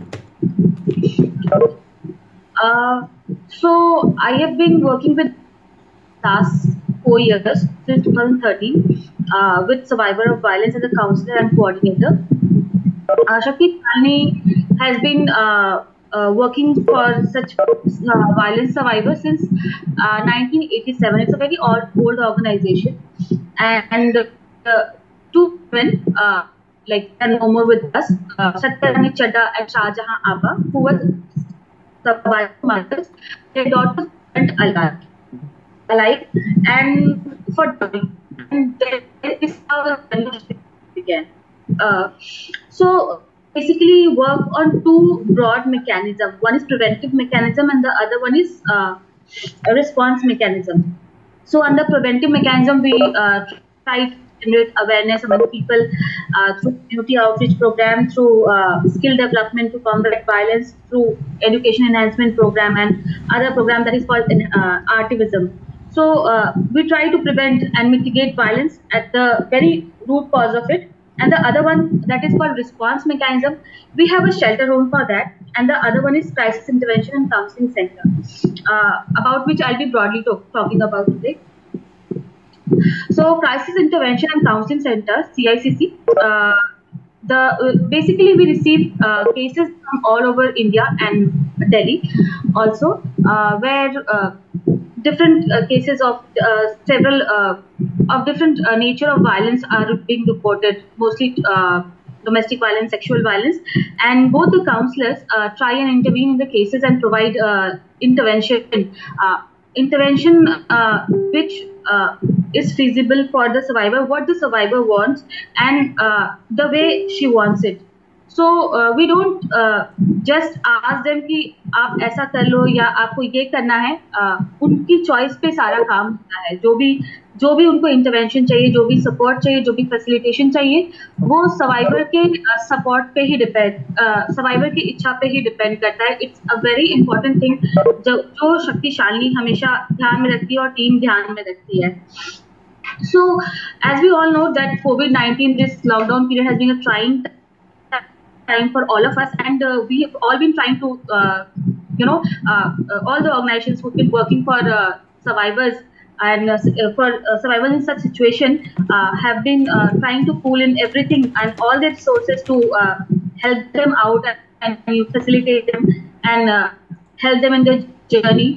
Uh, so I have been working with last four years since two thousand thirteen uh, with survivor of violence as a counselor and coordinator. Uh, Shakti Shalini has been uh, uh, working for such uh, violence survivors since uh, nineteen eighty-seven. It's a very old, old organization, and uh, two women, uh, like are no more with us, uh, Satyarani Chadda and Shahjahan Abba, who were survivor mothers. Their daughters went alive, alive, and for and there is how the conversation began. Uh, so basically, work on two broad mechanisms. One is preventive mechanism, and the other one is uh, a response mechanism. So under preventive mechanism, we uh, try to generate awareness among people uh, through community outreach program, through uh, skill development to combat violence, through education enhancement program, and other program that is called uh, Artivism. So uh, we try to prevent and mitigate violence at the very root cause of it. And the other one that is called response mechanism, we have a shelter home for that. And the other one is crisis intervention and counseling center, uh, about which I'll be broadly talk talking about today. So crisis intervention and counseling center, C I C C, uh, the uh, basically we receive uh, cases from all over India and Delhi also, uh, where uh, different uh, cases of uh, several uh, of different uh, nature of violence are being reported, mostly uh, domestic violence, sexual violence, and both the counselors uh, try and intervene in the cases and provide uh, intervention, uh, intervention uh, which uh, is feasible for the survivor, what the survivor wants, and uh, the way she wants it. So uh, we don't uh, just ask them कि आप ऐसा कर लो या आपको ये करना है. uh, उनकी चॉइस पे सारा काम होता है. जो भी जो भी उनको इंटरवेंशन चाहिए, जो भी सपोर्ट चाहिए, जो भी फैसिलिटेशन चाहिए, वो सर्वाइवर के सपोर्ट uh, पे ही डिपेंड, सर्वाइवर uh, की इच्छा पे ही डिपेंड करता है. It's a very important thing जो जो शक्तिशाली हमेशा ध्यान में रखती है और टीम ध्यान में रखती है. So as we all know that COVID nineteen, this lockdown period has been a trying time for all of us, and uh, we have all been trying to uh, you know uh, uh, all the organizations who've been working for uh, survivors and uh, for uh, survivors in such situation uh, have been uh, trying to pool in everything and all their resources to uh, help them out and, and facilitate them and uh, help them in their journey,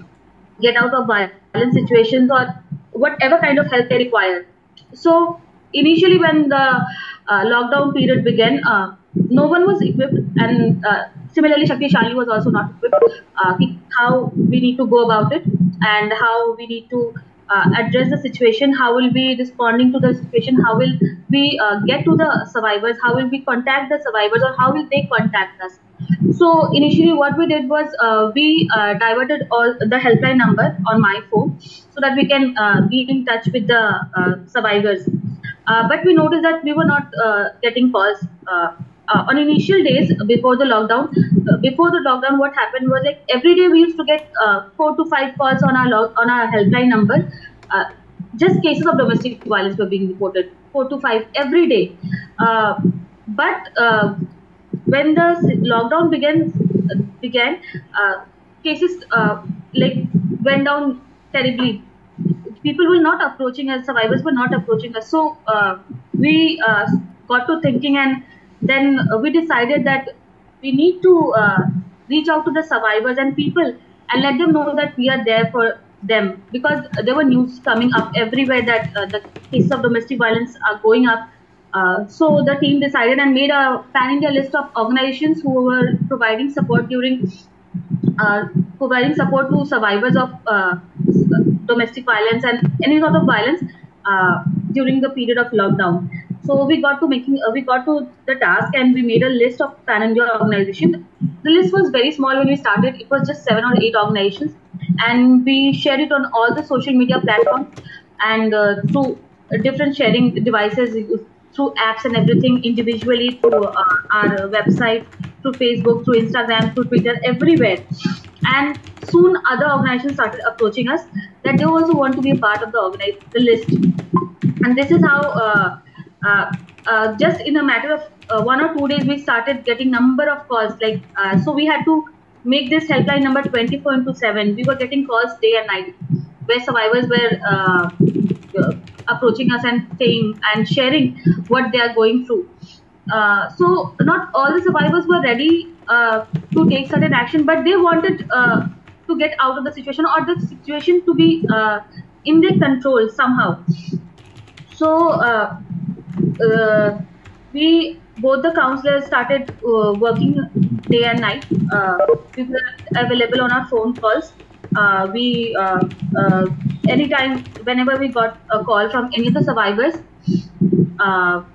get out of violent situations or whatever kind of help they require. So initially when the uh, lockdown period began, uh, no one was equipped, and uh, similarly Shakti-Shali was also not equipped, uh, how we need to go about it and how we need to uh, address the situation, how will we responding to the situation, how will we uh, get to the survivors, how will we contact the survivors, or how will they contact us. So initially what we did was uh, we uh, diverted all the helpline number on my phone so that we can uh, be in touch with the uh, survivors. Uh, but we noticed that we were not uh, getting calls. Uh, uh, on initial days before the lockdown, uh, before the lockdown, what happened was like every day we used to get uh, four to five calls on our log on our helpline number. Uh, just cases of domestic violence were being reported, four to five every day. Uh, but uh, when the lockdown began, began uh, cases uh, like went down terribly. People were not approaching us, survivors were not approaching us. So uh, we uh, got to thinking, and then uh, we decided that we need to uh, reach out to the survivors and people and let them know that we are there for them, because there were news coming up everywhere that uh, the cases of domestic violence are going up. Uh, so the team decided and made a pan-India list of organizations who were providing support during uh, providing support to survivors of uh, domestic violence and any sort of violence uh, during the period of lockdown. So we got to making uh, we got to the task and we made a list of pan-India organizations. The list was very small when we started. It was just seven or eight organizations, and we shared it on all the social media platforms and uh, through different sharing devices, through apps and everything, individually, through uh, our website, through Facebook, through Instagram, through Twitter, everywhere. And soon other organizations started approaching us that they also want to be a part of the organize the list. And this is how uh, uh, uh, just in a matter of uh, one or two days we started getting number of calls. Like uh, so we had to make this helpline number twenty-four into seven. We were getting calls day and night where survivors were uh, uh, approaching us and saying and sharing what they are going through. Uh, so not all the survivors were ready uh, to take certain action, but they wanted uh, to get out of the situation, or the situation to be uh, in their control somehow. So uh, uh, we both the counselors started uh, working day and night. Uh, we were available on our phone calls. Uh, we uh, uh, anytime, whenever we got a call from any of the survivors, uh,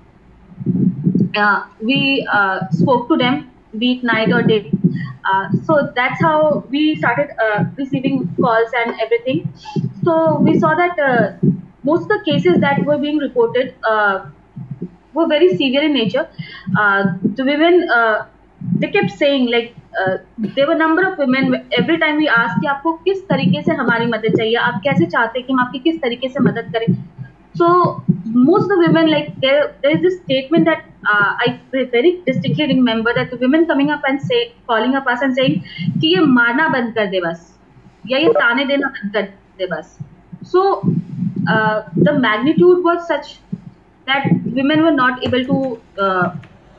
uh, we uh, spoke to them, be it night or day. Uh, so that's how we started uh, receiving calls and everything. So we saw that uh, most of the cases that were being reported uh, were very severe in nature. Uh, the women, uh, they kept saying like, uh, there were a number of women, every time we asked कि आपको किस तरीके से हमारी मदद चाहिए, आप कैसे चाहते हैं कि हम आपकी किस तरीके से मदद करें. So most of the women, like there, there is this statement that uh, I very distinctly remember, that the women coming up and say, calling up us and saying कि ये मारना बंद कर दे बस, या ये ताने देना बंद कर दे बस. So uh, the magnitude was such that women were not able to uh,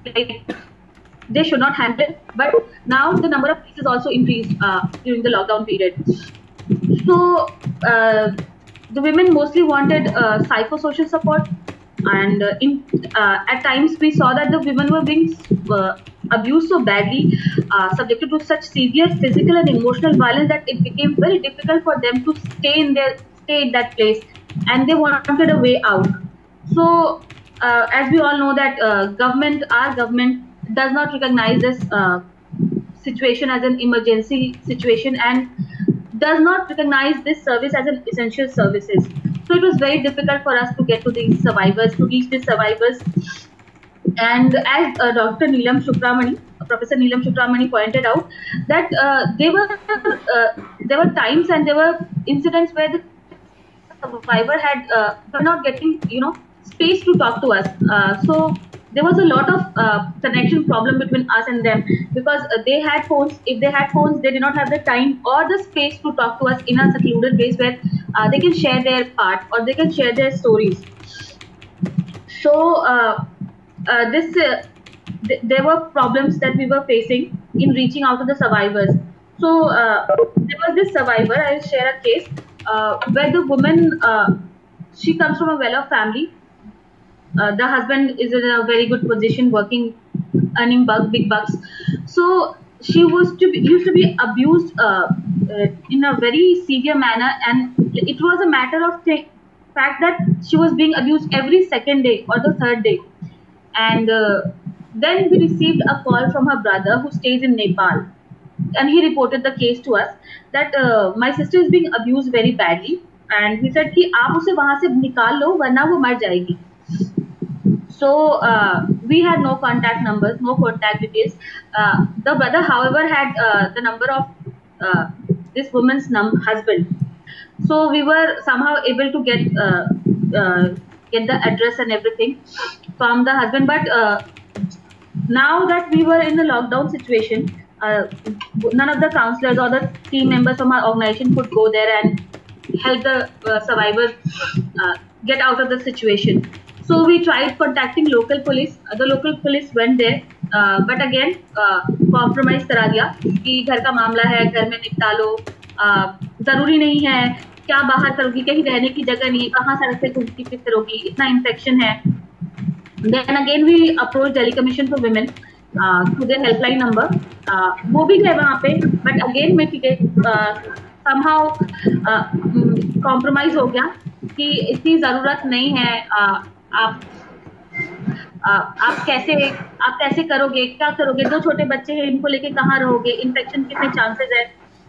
like they should not handle it. But now the number of cases also increased uh, during the lockdown period. So uh, the women mostly wanted uh, psychosocial support, and uh, in uh, at times we saw that the women were being uh, abused so badly, uh, subjected to such severe physical and emotional violence that it became very difficult for them to stay in their stay in that place, and they wanted a way out. So uh, as we all know that uh, government, our government does not recognize this uh, situation as an emergency situation and does not recognize this service as an essential services. So it was very difficult for us to get to these survivors, to reach these survivors. And as uh, Doctor Neelam Shukramani, Professor Neelam Shukramani pointed out, that uh, there were uh, there were times and there were incidents where the survivor had uh, were not getting, you know, space to talk to us. Uh, so there was a lot of uh, connection problem between us and them, because uh, they had phones. If they had phones, they did not have the time or the space to talk to us in a secluded place where uh, they can share their part or they can share their stories. So uh, uh, this uh, th there were problems that we were facing in reaching out to the survivors. So uh, there was this survivor. I will share a case uh, where the woman, uh, she comes from a well-off family. Uh, the husband is in a very good position, working, earning bug, big bucks. So she was to be, used to be abused uh, uh, in a very severe manner, and it was a matter of fact that she was being abused every second day or the third day. And uh, then we received a call from her brother who stays in Nepal, and he reported the case to us that uh, my sister is being abused very badly, and he said कि आप उसे वहाँ से निकाल लो वरना वो मर जाएगी. So uh, we had no contact numbers, no contact details. Uh, the brother, however, had uh, the number of uh, this woman's num husband. So we were somehow able to get uh, uh, get the address and everything from the husband. But uh, now that we were in the lockdown situation, uh, none of the counselors or the team members from our organization could go there and help the uh, survivors uh, get out of the situation. So we tried contacting local police. Uh, the local police went there, uh, but again uh, compromise करा दिया कि घर का मामला है, घर में निपटा लो, uh, जरूरी नहीं है, क्या बाहर करोगी, कहीं रहने की जगह नहीं है, कहाँ सड़क पे घूमती फिरती रहोगी, इतना इन्फेक्शन है. Then again we approached Delhi Commission for Women uh, through their helpline number. Uh, वो भी गए वहाँ पे, but again मैं ठीक है uh, somehow uh, compromise हो गया कि इतनी ज़रूरत नहीं है. uh, आप आ, आप कैसे आप कैसे करोगे, क्या करोगे, दो छोटे बच्चे हैं, इनको लेके कहाँ रहोगे, इन्फेक्शन कितने चांसेस है.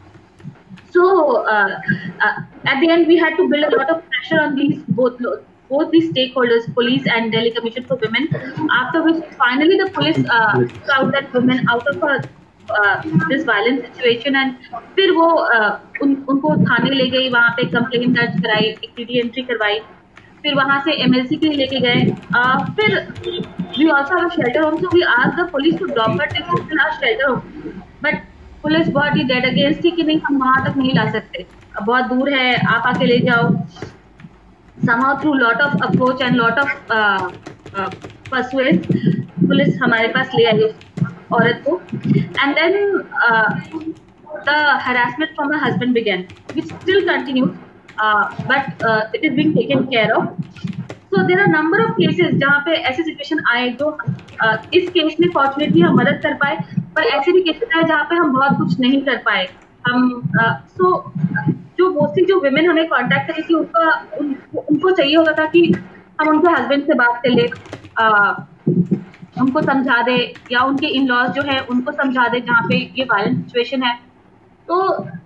So uh, uh, at the end we had to build a lot of pressure on these both both these stakeholders, police and Delhi Commission for Women. After which finally the police uh, found that women out of a uh, this violent situation, and फिर वो uh, उन उनको थाने ले गई, वहाँ पे complaint दर्ज कराई, एक टीडी एंट्री करवाई, फिर वहाँ से एमएलसी के लिए लेके गए. uh, फिर we also have a shelter home, so we asked the police to drop her tickets in our shelter home, but police बहुत ही dead against थी कि नहीं, हम वहाँ तक नहीं ला सकते, बहुत दूर है, आप आके ले जाओ. Somehow through lot of approach and lot of uh, uh, persuade, police हमारे पास ले आई उस औरत को. And then uh, the harassment from her husband began, which still continues. Uh, but uh, it is being taken care of. So there are number of cases जहाँ पे ऐसे situation आए जो uh, इस केस में फॉर्चुनेटली हम मदद कर पाए, पर ऐसे भी केसेस आए जहाँ पे हम बहुत कुछ नहीं कर पाए. हम सो uh, so, जो मोस्टली जो विमेन हमें कांटेक्ट करी थी उनका उन, उनको चाहिए होता था कि हम उनके हस्बैंड से बात कर ले, uh, उनको समझा दे, या उनके इन लॉज जो है उनको समझा दे जहाँ पे ये वायलेंट सिचुएशन है. तो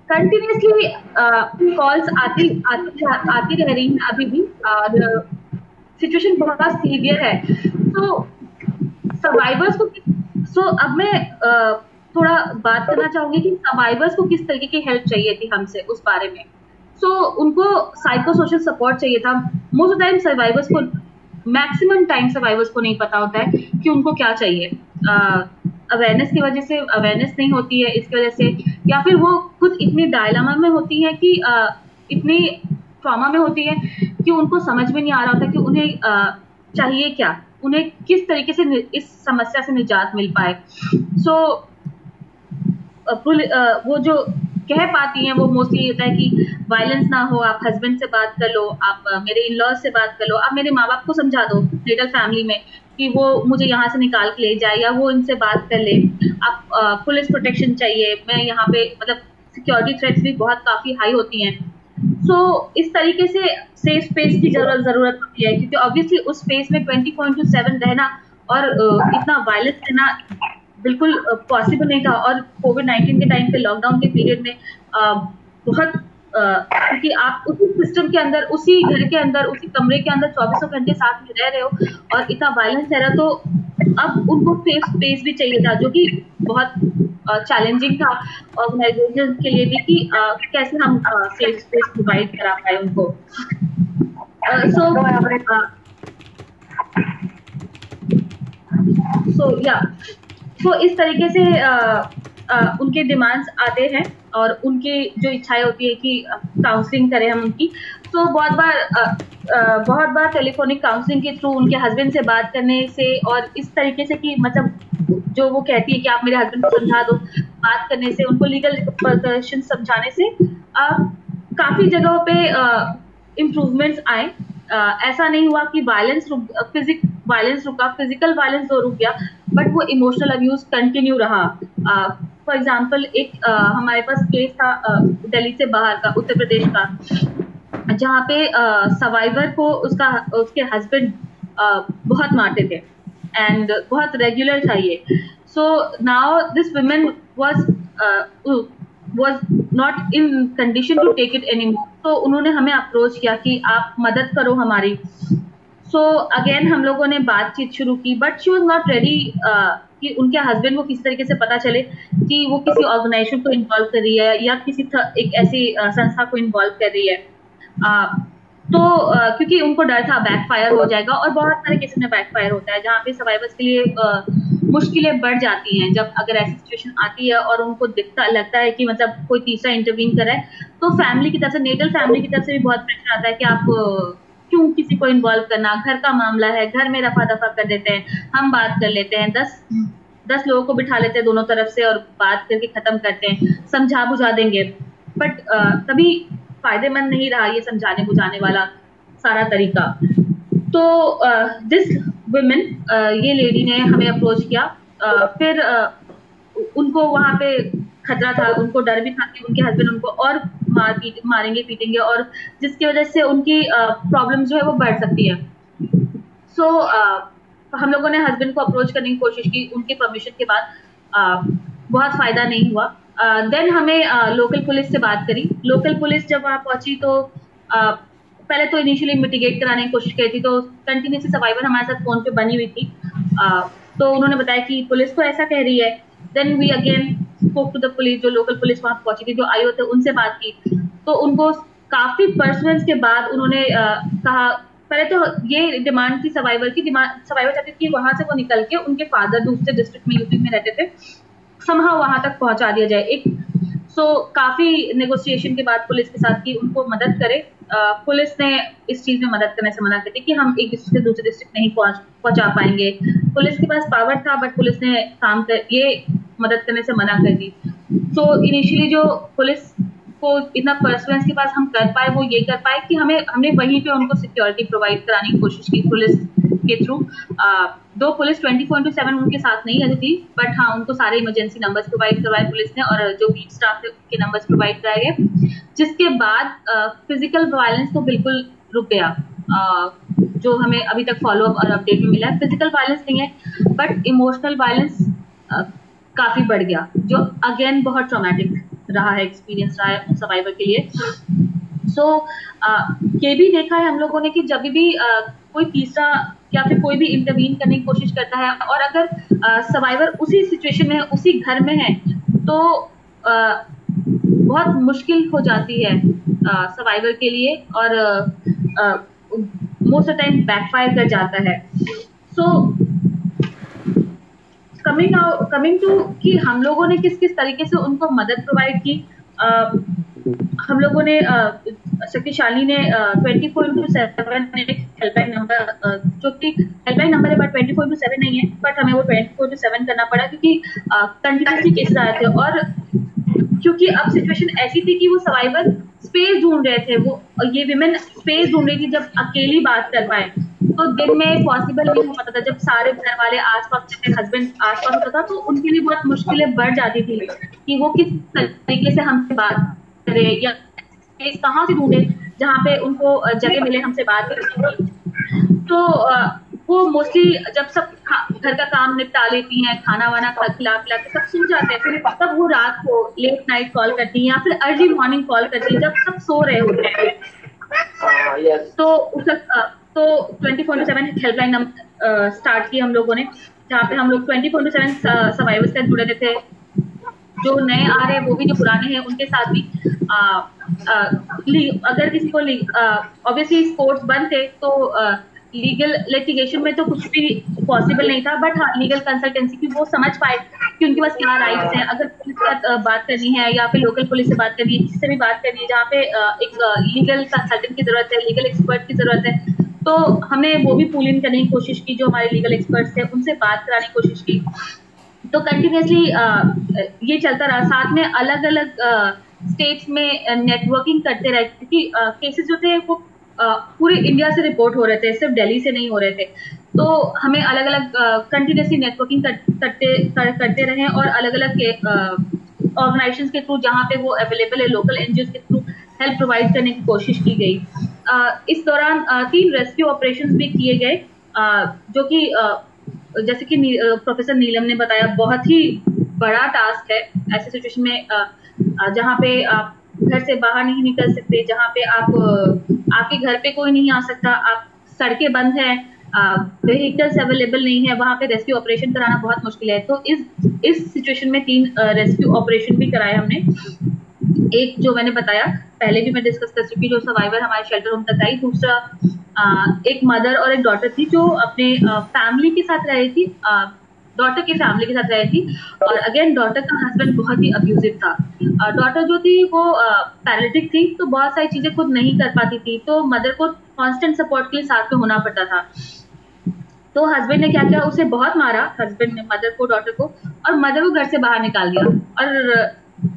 कंटिन्यूसली कॉल्स आती आती आती रह रही हैं अभी भी, और सिचुएशन बहुत सीवियर है. तो सर्वाइवर्स को सो so, अब मैं uh, थोड़ा बात करना चाहूंगी कि सर्वाइवर्स को किस तरीके की हेल्प चाहिए थी हमसे उस बारे में. सो so, उनको साइको सोशल सपोर्ट चाहिए था. मोस्ट ऑफ टाइम सर्वाइवर्स को, मैक्सिमम टाइम सर्वाइवर्स को नहीं पता होता है कि उनको क्या चाहिए. अवेयरनेस uh, की वजह से अवेयरनेस नहीं होती है, इसकी वजह से, या फिर वो खुद इतनी डायलामा में होती है कि uh, इतनी ट्रॉमा में होती है कि उनको समझ में नहीं आ रहा होता कि उन्हें uh, चाहिए क्या. उन्हें किस तरीके से इस समस्या से निजात मिल पाए। सो so, वो जो कह पाती हैं वो मोस्टली होता है कि वायलेंस ना हो, आप हस्बैंड से बात कर लो, आप मेरे इन लॉज से बात कर लो, आप मेरे माँ बाप को समझा दो नेटल फैमिली में कि वो मुझे यहाँ से निकाल के ले जाए या वो इनसे बात कर ले, आप पुलिस प्रोटेक्शन चाहिए, मैं यहाँ पे मतलब सिक्योरिटी थ्रेट्स भी बहुत काफ़ी हाई होती हैं। सो so, इस तरीके से सेफ स्पेस की जरूरत ज़रूरत होती है, क्योंकि ऑब्वियसली उस स्पेस में ट्वेंटी फोर इंटू सेवन रहना और इतना वायलेंस रहना बिल्कुल पॉसिबल नहीं था। और कोविड नाइन्टीन के टाइम पे, लॉकडाउन के पीरियड में आ, बहुत क्योंकि आप उसी सिस्टम के अंदर, उसी घर के अंदर, उसी कमरे के अंदर चौबीसों घंटे साथ में रह रहे हो और इतना वायलेंस है रहा, तो अब उनको सेफ स्पेस भी चाहिए था, जो कि बहुत चैलेंजिंग था ऑर्गेनाइजेशन के लिए भी कि आ, कैसे हम सेफ स्पेस प्रोवाइड करा पाए उनको। सो सो या सो इस तरीके से आ, आ, उनके डिमांड्स आते हैं और उनकी जो इच्छाएं होती है कि काउंसलिंग करें हम उनकी। तो बहुत बार आ, आ, बहुत बार टेलीफोनिक काउंसलिंग के थ्रू उनके हस्बैंड से बात करने से और इस तरीके से कि मतलब जो वो कहती है कि आप मेरे हस्बैंड को समझा दो, बात करने से, उनको लीगल रिपरकशन समझाने से आ, काफ़ी जगहों पे इम्प्रूवमेंट्स आए। Uh, ऐसा नहीं हुआ कि वायलेंस रुक फिजिक वायलेंस रुका, फिजिकल वायलेंस तो रुक गया, बट वो इमोशनल अब्यूज कंटिन्यू रहा। फॉर uh, एग्जांपल एक uh, हमारे पास केस था uh, दिल्ली से बाहर का, उत्तर प्रदेश का, जहाँ पे सर्वाइवर uh, को उसका उसके हस्बैंड uh, बहुत मारते थे एंड बहुत रेगुलर था ये। So now this women was was not in condition to take it anymore, तो उन्होंने हमें अप्रोच किया कि आप मदद करो हमारी। सो so, अगेन हम लोगों ने बातचीत शुरू की, but she was not ready कि उनके हस्बैंड को किसी तरीके से पता चले कि वो किसी ऑर्गेनाइजेशन को इन्वॉल्व कर रही है या किसी एक ऐसी uh, संस्था को इन्वॉल्व कर रही है। uh, तो uh, क्योंकि उनको डर था बैकफायर हो जाएगा, और बहुत सारे केसेस में बैकफायर होता है जहाँ पे सर्वाइवर्स के लिए uh, मुश्किलें बढ़ जाती हैं जब अगर ऐसी सिचुएशन आती है और उनको दिखता लगता है कि मतलब कोई तीसरा इंटरवीन कर रहा है। तो फैमिली की तरफ से, नेटल फैमिली की तरफ से भी बहुत प्रेशर आता है कि आप क्यों किसी को इन्वॉल्व करना, घर का मामला है, घर में रफा दफा कर देते हैं, हम बात कर लेते हैं, दस दस लोगों को बिठा लेते हैं दोनों तरफ से और बात करके खत्म करते हैं, समझा बुझा देंगे। बट कभी फायदेमंद नहीं रहा ये समझाने बुझाने वाला सारा तरीका। तो दिस वुमेन, ये लेडी ने हमें अप्रोच किया। uh, फिर uh, उनको वहाँ पे खतरा था, उनको डर भी था कि उनके हस्बैंड उनको और मार पीट मारेंगे पीटेंगे, और जिसकी वजह से उनकी प्रॉब्लम uh, जो है वो बढ़ सकती है। सो so, uh, हम लोगों ने हस्बैंड को अप्रोच करने की कोशिश की, उनके परमिशन के बाद uh, बहुत फ़ायदा नहीं हुआ। देन uh, हमें लोकल uh, पुलिस से बात करी। लोकल पुलिस जब वहाँ पहुँची तो uh, पहले तो इनिशियली मिटिगेट कराने की कोशिश की थी, तो कंटिन्यूसली सर्वाइवर हमारे साथ फोन पे बनी हुई थी। uh, तो उन्होंने बताया कि पुलिस तो ऐसा कह रही है। Then we again spoke to the police, जो लोकल पुलिस वहाँ पहुंची थी, जो आई ओ थे, उनसे बात की। तो उनको काफ़ी पर्सनल्स के बाद उन्होंने uh, कहा, पहले तो ये डिमांड थी सर्वाइवर की, डिमांड सर्वाइवर चाहती थी कि वहाँ से वो निकल के, उनके फादर दूसरे डिस्ट्रिक्ट में यूपी में रहते थे, समहाउ वहाँ तक पहुँचा दिया जाए एक। सो so, काफ़ी नेगोशिएशन के बाद पुलिस के साथ की उनको मदद करे। uh, पुलिस ने इस चीज़ में मदद करने से मना कर दी कि हम एक डिस्ट्रिक्ट से दूसरे डिस्ट्रिक्ट नहीं पहुँच पहुँचा पाएंगे। पुलिस के पास पावर था, बट पुलिस ने काम कर ये मदद करने से मना कर दी। सो so, इनिशियली जो पुलिस को इतना पर्सवेंस के पास हम कर पाए, वो ये कर पाए कि हमें हमने वहीं पे उनको सिक्योरिटी प्रोवाइड कराने की कोशिश की पुलिस के थ्रू। दो police twenty four into seven उनके साथ नहीं रहती थी, बट हाँ उनको सारे इमरजेंसी नंबर्स प्रोवाइड करवाए पुलिस ने, और जो बीट स्टाफ थे उनके नंबर्स प्रोवाइड कराए गए, जिसके बाद फिजिकल वायलेंस तो बिल्कुल रुक गया। uh, जो हमें अभी तक फॉलोअप और अपडेट में मिला है, फिजिकल वायलेंस नहीं है, बट इमोशनल वायलेंस uh, काफ़ी बढ़ गया, जो अगेन बहुत ट्रॉमेटिक रहा है, एक्सपीरियंस रहा है सर्वाइवर के लिए। सो so, ये भी देखा है हम लोगों ने कि जब भी uh, कोई तीसरा या फिर कोई भी इंटरवीन करने की कोशिश करता है, और अगर सर्वाइवर uh, उसी सिचुएशन में, उसी घर में है, तो uh, बहुत मुश्किल हो जाती है सर्वाइवर uh, के लिए, और मोस्ट ऑफ टाइम बैकफायर कर जाता है। सो कमिंग कमिंग टू कि हम लोगों ने किस किस तरीके से उनको मदद प्रोवाइड की। uh, हम लोगों ने शक्तिशाली ने twenty four into seven helpline number, जो कि हेल्पलाइन नंबर है but twenty four into seven नहीं है, बट हमें वो ट्वेंटी फोर इंटू सेवन करना पड़ा क्योंकि कंटिन्यूसली केसेस आ रहे थे। और क्योंकि अब सिचुएशन ऐसी थी कि वो सर्वाइवर स्पेस ढूंढ रहे थे, वो ये विमेन स्पेस ढूंढ रही थी जब अकेली बात कर पाए। तो दिन में पॉसिबल नहीं हो पाता था, जब सारे घर वाले आसपास, जैसे हस्बैंड आसपास होता था, तो उनके लिए बहुत मुश्किलें बढ़ जाती थी कि वो किस तरीके से हमसे बात करे या कहाँ से ढूंढे जहाँ पे उनको जगह मिले हमसे बात करने की। तो वो मोस्टली जब सब घर का काम निपटा लेती हैं, खाना वाना खिला खिला के सब सो जाते हैं, फिर तब वो रात को लेट नाइट कॉल करती हैं या फिर अर्ली मॉर्निंग कॉल करती हैं जब सब सो रहे होते हैं। तो उस तो twenty four into seven helpline number start की हम लोगों ने, जहाँ पे हम लोग twenty four into seven survivors से जुड़े थे, जो नए आ रहे हैं वो भी, जो पुराने हैं उनके साथ भी। आ, आ, अगर किसी को ऑब्वियसली स्पोर्ट्स बंद थे तो लीगल लिटिगेशन में तो कुछ भी पॉसिबल नहीं था, बट हाँ लीगल कंसल्टेंसी की वो समझ पाए कि उनके पास क्या राइट्स हैं। अगर पुलिस के साथ बात करनी है या फिर लोकल पुलिस से बात करनी है, किसी से भी बात करनी है जहाँ पे एक लीगल कंसल्टेंट की जरूरत है, लीगल एक्सपर्ट की जरूरत है, तो हमने वो भी पुल इन करने की कोशिश की, जो हमारे लीगल एक्सपर्ट्स थे उनसे बात कराने की कोशिश की। तो कंटिन्यूसली ये चलता रहा। साथ में अलग अलग स्टेट्स में नेटवर्किंग करते रहे, क्योंकि केसेस जो थे वो पूरे इंडिया से रिपोर्ट हो रहे थे, सिर्फ दिल्ली से नहीं हो रहे थे। तो हमें अलग अलग कंटिन्यूसली नेटवर्किंग कर, करते कर, करते रहे और अलग अलग ऑर्गेनाइजेशंस के थ्रू जहाँ पे वो अवेलेबल है, लोकल एनजीओ के थ्रू हेल्प प्रोवाइड करने की कोशिश की गई। uh, इस दौरान uh, तीन रेस्क्यू ऑपरेशंस भी किए गए, uh, जो कि uh, जैसे कि नी, uh, प्रोफेसर नीलम ने बताया, बहुत ही बड़ा टास्क है ऐसे सिचुएशन में uh, uh, जहाँ पे आप घर से बाहर नहीं निकल सकते, जहाँ पे आप uh, आपके घर पे कोई नहीं आ सकता, आप सड़कें बंद हैं, व्हीकल्स अवेलेबल नहीं है, वहाँ पे रेस्क्यू ऑपरेशन कराना बहुत मुश्किल है। तो इस इस सिचुएशन में तीन रेस्क्यू ऑपरेशन भी कराए हमने। एक जो मैंने बताया पहले भी मैं डिस्कस कर चुकी, जो सर्वाइवर हमारे शेल्टर होम तक आई। दूसरा आ, एक मदर और एक डॉटर थी जो अपने फैमिली के साथ रही थी, डॉटर के फैमिली के साथ रही थी। और अगेन डॉटर का हस्बैंड बहुत ही अब्यूजिव था। डॉटर जो थी वो पैरालिटिक थी, तो बहुत सारी चीजें खुद नहीं कर पाती थी, तो मदर को कांस्टेंट सपोर्ट के लिए साथ में होना पड़ता था। तो हस्बैंड ने क्या किया, उसे बहुत मारा, हस्बैंड ने मदर को, डॉटर को, और मदर को घर से बाहर निकाल दिया और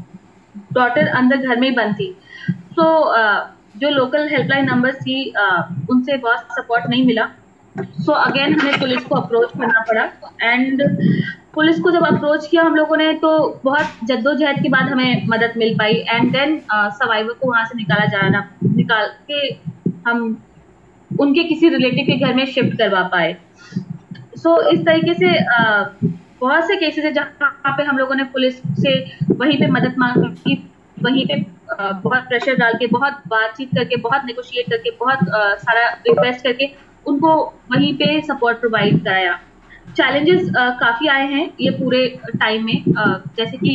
डॉटर अंदर घर में ही बंद थी। तो जो लोकल हेल्पलाइन नंबर्स थी उनसे बहुत सपोर्ट नहीं मिला। सो अगेन हमें पुलिस को अप्रोच करना पड़ा, एंड पुलिस को जब अप्रोच किया हम लोगों ने, तो बहुत जद्दोजहद के बाद हमें मदद मिल पाई, एंड देन सर्वाइवर को वहाँ से निकाला जाना निकाल के हम उनके किसी रिलेटिव के घर में शिफ्ट करवा पाए। सो so, इस तरीके से आ, बहुत से केसेस है जहाँ पे हम लोगों ने पुलिस से वहीं पे मदद मांगी, वहीं पे आ, बहुत प्रेशर डाल के, बहुत बातचीत करके, बहुत नेगोशिएट करके, बहुत आ, सारा रिक्वेस्ट करके उनको वहीं पे सपोर्ट प्रोवाइड कराया। चैलेंजेस काफ़ी आए हैं ये पूरे टाइम में, आ, जैसे कि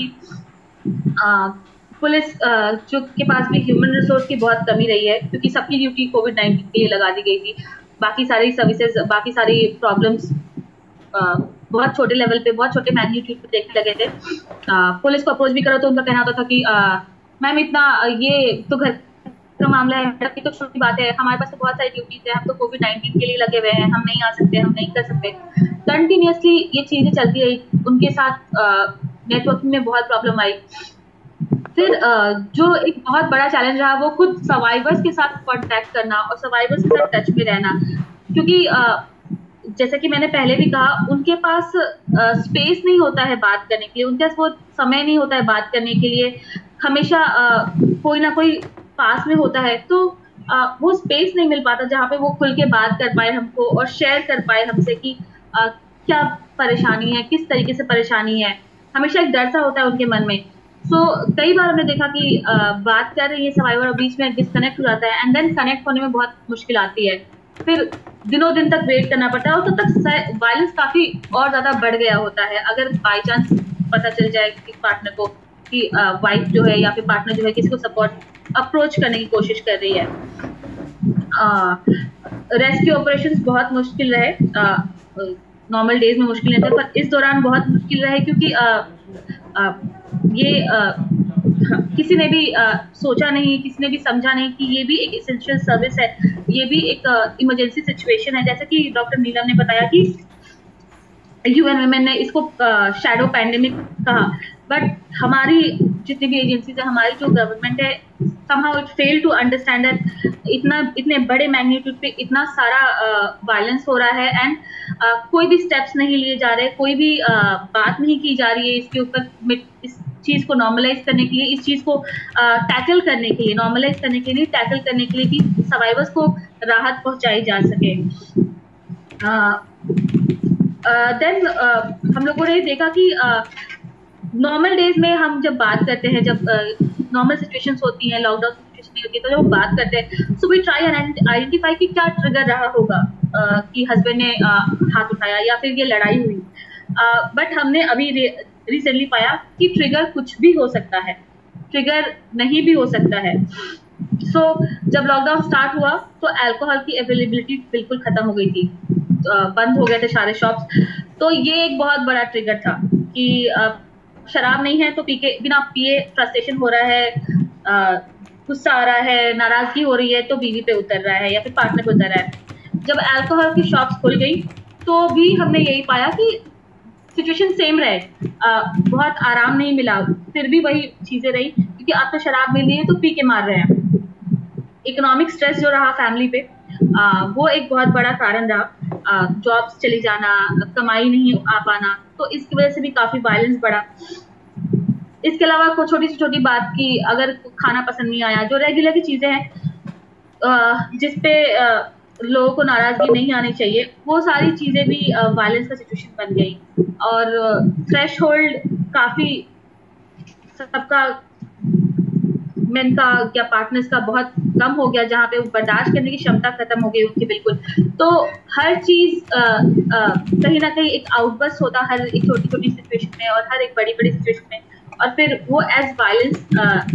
आ, पुलिस आ, जो के पास भी ह्यूमन रिसोर्स की बहुत कमी रही है, क्योंकि सबकी ड्यूटी कोविड नाइन्टीन के लिए लगा दी गई थी। बाकी सारी सर्विसेज, बाकी सारी प्रॉब्लम्स बहुत छोटे लेवल पे, बहुत छोटे मैग्नीट्यूड पे देखने लगे थे। आ, पुलिस को अप्रोच भी करो तो उनका कहना होता था कि मैम इतना ये तो घर का मामला है, ये तो छोटी बात है, हमारे पास तो बहुत सारी ड्यूटीज है, हम तो कोविड नाइन्टीन के लिए लगे हुए हैं, हम नहीं आ सकते, हम नहीं कर सकते। कंटिन्यूसली ये चीजें चलती रही, उनके साथ नेटवर्किंग में बहुत प्रॉब्लम आई। फिर जो एक बहुत बड़ा चैलेंज रहा वो खुद सर्वाइवर्स के साथ कांटेक्ट करना और सर्वाइवर्स के साथ टच में रहना, क्योंकि जैसा कि मैंने पहले भी कहा, उनके पास स्पेस नहीं होता है बात करने के लिए, उनके पास वो समय नहीं होता है बात करने के लिए, हमेशा कोई ना कोई पास में होता है, तो वो स्पेस नहीं मिल पाता जहाँ पे वो खुल के बात कर पाए हमको और शेयर कर पाए हमसे कि क्या परेशानी है, किस तरीके से परेशानी है। हमेशा एक डर सा होता है उनके मन में। सो so, कई बार हमने देखा कि आ, बात कर रही है सर्वाइवर और बीच में डिस्कनेक्ट हो जाता है, एंड देन कनेक्ट होने में बहुत मुश्किल आती है, फिर दिनों दिन तक वेट करना पड़ता है, और तब तक वायलेंस काफी और ज्यादा बढ़ गया होता है। अगर बाई चांस पता चल जाए कि पार्टनर को कि वाइफ जो है या फिर पार्टनर जो है किसी को सपोर्ट अप्रोच करने की कोशिश कर रही है। रेस्क्यू ऑपरेशंस बहुत मुश्किल रहे, नॉर्मल डेज में मुश्किल नहीं था, पर इस दौरान बहुत मुश्किल रहे, क्योंकि आ, आ, ये आ, किसी ने भी uh, सोचा नहीं, किसी ने भी समझा नहीं कि ये भी एक एसेंशियल सर्विस है, ये भी एक इमरजेंसी uh, सिचुएशन है। जैसे कि डॉक्टर नीलम ने बताया कि यूएन वुमेन ने इसको शैडो uh, पैंडेमिक कहा, बट हमारी जितनी भी एजेंसीज है, हमारी जो गवर्नमेंट है, somehow it failed to understand that इतना इतने बड़े मैग्नीट्यूड पे इतना सारा वायलेंस uh, हो रहा है, एंड uh, कोई भी स्टेप्स नहीं लिए जा रहे, कोई भी uh, बात नहीं की जा रही है इसके ऊपर, इस चीज को नॉर्मलाइज करने के लिए, इस चीज को टैकल uh, करने के लिए, नॉर्मलाइज करने के लिए, टैकल करने के लिए कि सर्वाइवर्स को राहत पहुंचाई जा सके। देन uh, uh, uh, हम लोगों ने देखा कि नॉर्मल uh, डेज में हम जब बात करते हैं, जब नॉर्मल uh, सिचुएशंस होती हैं, लॉकडाउन सिचुएशन नहीं होती है, तो जब बात करते हैं, so we try and identify कि क्या ट्रिगर रहा होगा uh, कि हस्बैंड ने uh, हाथ उठाया या फिर ये लड़ाई हुई। बट uh, हमने अभी रिसेंटली पाया कि ट्रिगर कुछ भी हो सकता है, ट्रिगर नहीं भी हो सकता है। सो so, जब लॉकडाउन स्टार्ट हुआ तो अल्कोहल की अवेलेबिलिटी बिल्कुल खत्म हो गई थी, uh, बंद हो गए थे सारे शॉप्स। तो ये एक बहुत बड़ा ट्रिगर था कि uh, शराब नहीं है तो पी के बिना पिए फ्रस्ट्रेशन हो रहा है, गुस्सा आ रहा है, नाराजगी हो रही है, तो बीवी पे उतर रहा है या फिर पार्टनर पे उतर रहा है। जब अल्कोहल की शॉप्स खुल गई तो भी हमने यही पाया कि सिचुएशन सेम रहे, आ, बहुत आराम नहीं मिला, फिर भी वही चीजें रही, क्योंकि आप तो शराब मिल रही है तो पी के मार रहे हैं। इकोनॉमिक स्ट्रेस जो रहा फैमिली पे, आ, वो एक बहुत बड़ा कारण रहा, जॉब्स चली जाना, कमाई नहीं आ पाना, तो इसकी वजह से भी काफी वायलेंस बढ़ा। इसके अलावा कुछ छोटी से छोटी बात की, अगर खाना पसंद नहीं आया, जो रेगुलर की चीजें हैं जिसपे लोगों को नाराजगी नहीं आनी चाहिए, वो सारी चीजें भी वायलेंस का सिचुएशन बन गई। और थ्रेश होल्ड काफी सबका, मेन का या पार्टनर्स का बहुत कम हो गया, जहाँ पे बर्दाश्त करने की क्षमता खत्म हो गई उनकी बिल्कुल। तो हर चीज कहीं ना कहीं एक आउटबर्स्ट होता हर एक छोटी छोटी सिचुएशन में और हर एक बड़ी बड़ी सिचुएशन में, और फिर वो एज वायलेंस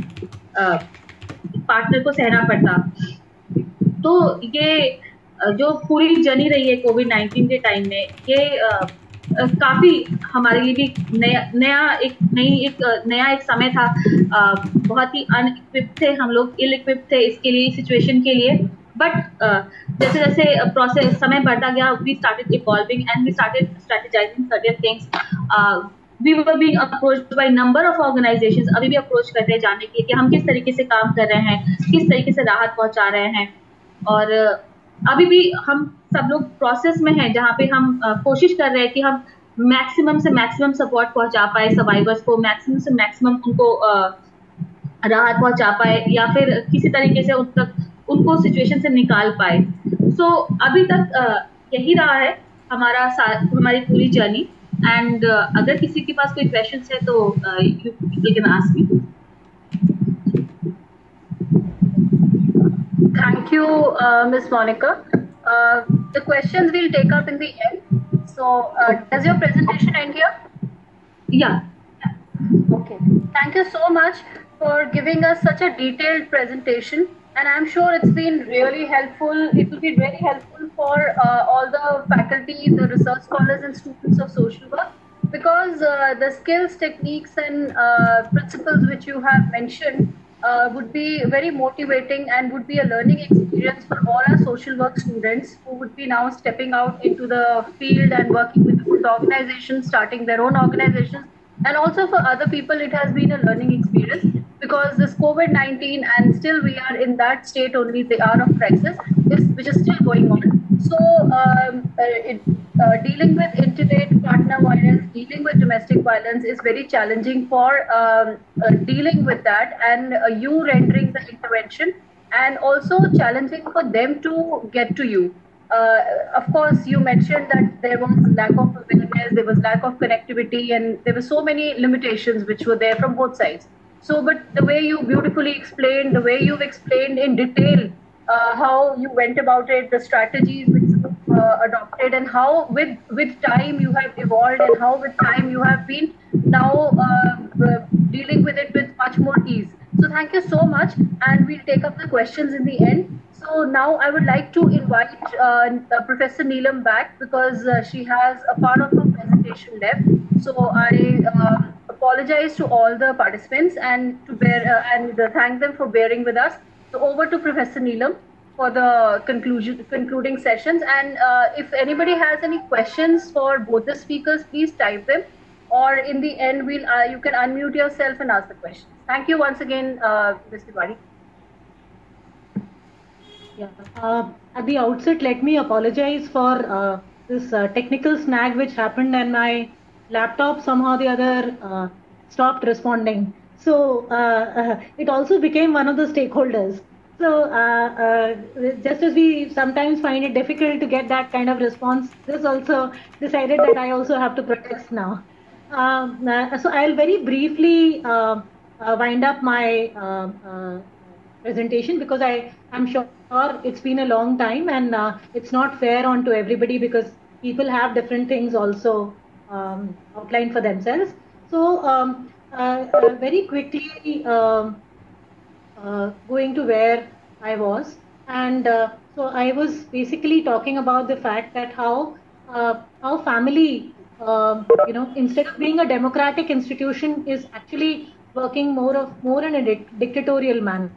पार्टनर को सहना पड़ता। तो ये जो पूरी जर्नी रही है कोविड नाइन्टीन के टाइम में, ये uh, uh, काफी हमारे लिए भी नया नया एक नई एक uh, नया एक समय था। uh, बहुत ही अनइक्विप्ड थे हम लोग, इल इक्विप्ड थे इसके लिए, सिचुएशन के लिए। बट uh, जैसे जैसे प्रोसेस समय बढ़ता गया, we started evolving and we started strategising certain things. We were being approached by number of organisations, अभी भी अप्रोच करते हैं जानने के लिए कि हम किस तरीके से काम कर रहे हैं, किस तरीके से राहत पहुंचा रहे हैं। और अभी भी हम सब लोग प्रोसेस में हैं जहाँ पे हम uh, कोशिश कर रहे हैं कि हम मैक्सिमम से मैक्सिमम सपोर्ट पहुंचा पाए सर्वाइवर्स को, मैक्सिमम से मैक्सिमम उनको uh, राहत पहुंचा पाए, या फिर किसी तरीके से उन तक उनको सिचुएशन से निकाल पाए। सो so, अभी तक uh, यही रहा है हमारा हमारी पूरी जर्नी। एंड uh, अगर किसी के पास कोई क्वेश्चंस है तो you can ask me. Thank you, uh, Miz Monica. Uh, the questions we'll take up in the end. So, uh, does your presentation end here? Yeah. Okay. Thank you so much for giving us such a detailed presentation, and I'm sure it's been really helpful. It will be really helpful for uh, all the faculty, the research scholars and students of social work, because uh, the skills, techniques and uh, principles which you have mentioned Uh, would be very motivating and would be a learning experience for all our social work students who would be now stepping out into the field and working with good organizations, starting their own organizations. And also for other people, it has been a learning experience, because this COVID nineteen, and still we are in that state only, the hour of crisis, is, which is still going on. So um, uh, it, uh, dealing with intimate partner violence, dealing with domestic violence is very challenging for um, uh, dealing with that, and uh, you rendering the intervention, and also challenging for them to get to you. Uh, of course, you mentioned that there was lack of awareness, there was lack of connectivity, and there were so many limitations which were there from both sides. So, but the way you beautifully explained, the way you've explained in detail uh, how you went about it, the strategies which uh, adopted, and how with with time you have evolved, and how with time you have been now uh, dealing with it with much more ease. So thank you so much, and we'll take up the questions in the end. So now I would like to invite uh, Professor Neelam back, because uh, she has a part of her presentation left. So I uh, apologize to all the participants and to bear uh, and uh, thank them for bearing with us. So over to Professor Neelam for the conclusion, concluding sessions. And uh, if anybody has any questions for both the speakers, please type them. Or in the end, we'll uh, you can unmute yourself and ask the questions. Thank you once again, uh, Miz Tiwari. Yeah. Uh, at the outset, let me apologize for uh, this uh, technical snag which happened, and my laptop somehow or the other uh, stopped responding. So uh, uh, it also became one of the stakeholders. So uh, uh, just as we sometimes find it difficult to get that kind of response, this also decided that I also have to protest now. Um, uh, so I'll very briefly uh, uh, wind up my uh, uh, presentation, because I am sure it's been a long time, and uh, it's not fair on to everybody because people have different things also um, outlined for themselves. So um, uh, uh, very quickly um, uh, going to where I was, and uh, so I was basically talking about the fact that how uh, how family uh, you know, instead of being a democratic institution, is actually working more of more in a di dictatorial manner.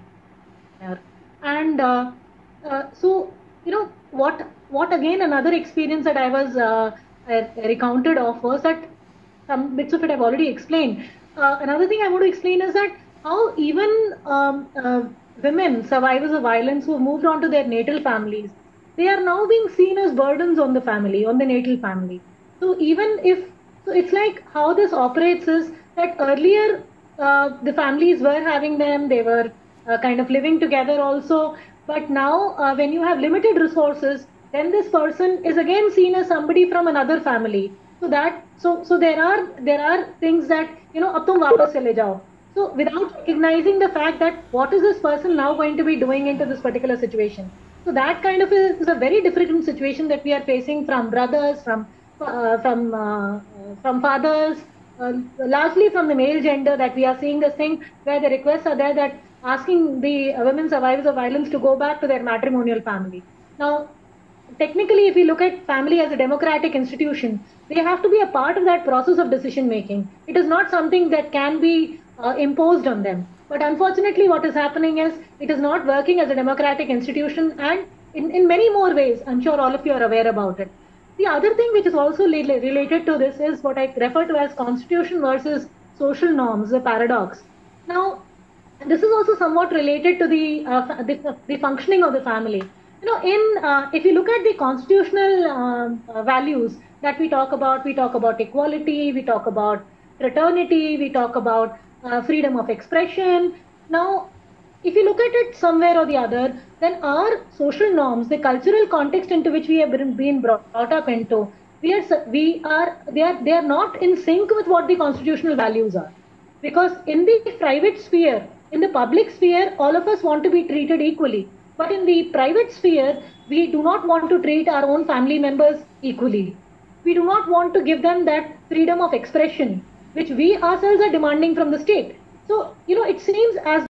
And uh, uh, so, you know, what what again another experience that I was uh, I recounted of was that some bits of it I've already explained. Uh, another thing I want to explain is that how even um, uh, women, survivors of violence who moved on to their natal families, they are now being seen as burdens on the family, on the natal family. So even if, so it's like how this operates is that earlier uh, the families were having them, they were Uh, kind of living together also, but now uh, when you have limited resources, then this person is again seen as somebody from another family. So that so so there are there are things that, you know, ab tum wapas chale jao. So without recognizing the fact that what is this person now going to be doing into this particular situation. So that kind of is, is a very different situation that we are facing from brothers, from uh, from uh, from fathers, uh, largely from the male gender, that we are seeing this thing where the requests are there that asking the uh, women survivors of violence to go back to their matrimonial family. Now, technically, if we look at family as a democratic institution, they have to be a part of that process of decision making. It is not something that can be uh, imposed on them. But unfortunately, what is happening is it is not working as a democratic institution, and in, in many more ways. I'm sure all of you are aware about it. The other thing which is also related to this is what I refer to as constitution versus social norms, the paradox. Now, this is also somewhat related to the, uh, the, the functioning of the family. You know, in uh, if you look at the constitutional uh, uh, values that we talk about, we talk about equality, we talk about fraternity, we talk about uh, freedom of expression. Now, if you look at it somewhere or the other, then our social norms, the cultural context into which we have been brought up into, we are we are they are they are not in sync with what the constitutional values are, because in the private sphere, in the public sphere, all of us want to be treated equally. But in the private sphere, we do not want to treat our own family members equally. We do not want to give them that freedom of expression, which we ourselves are demanding from the state. So, you know, it seems as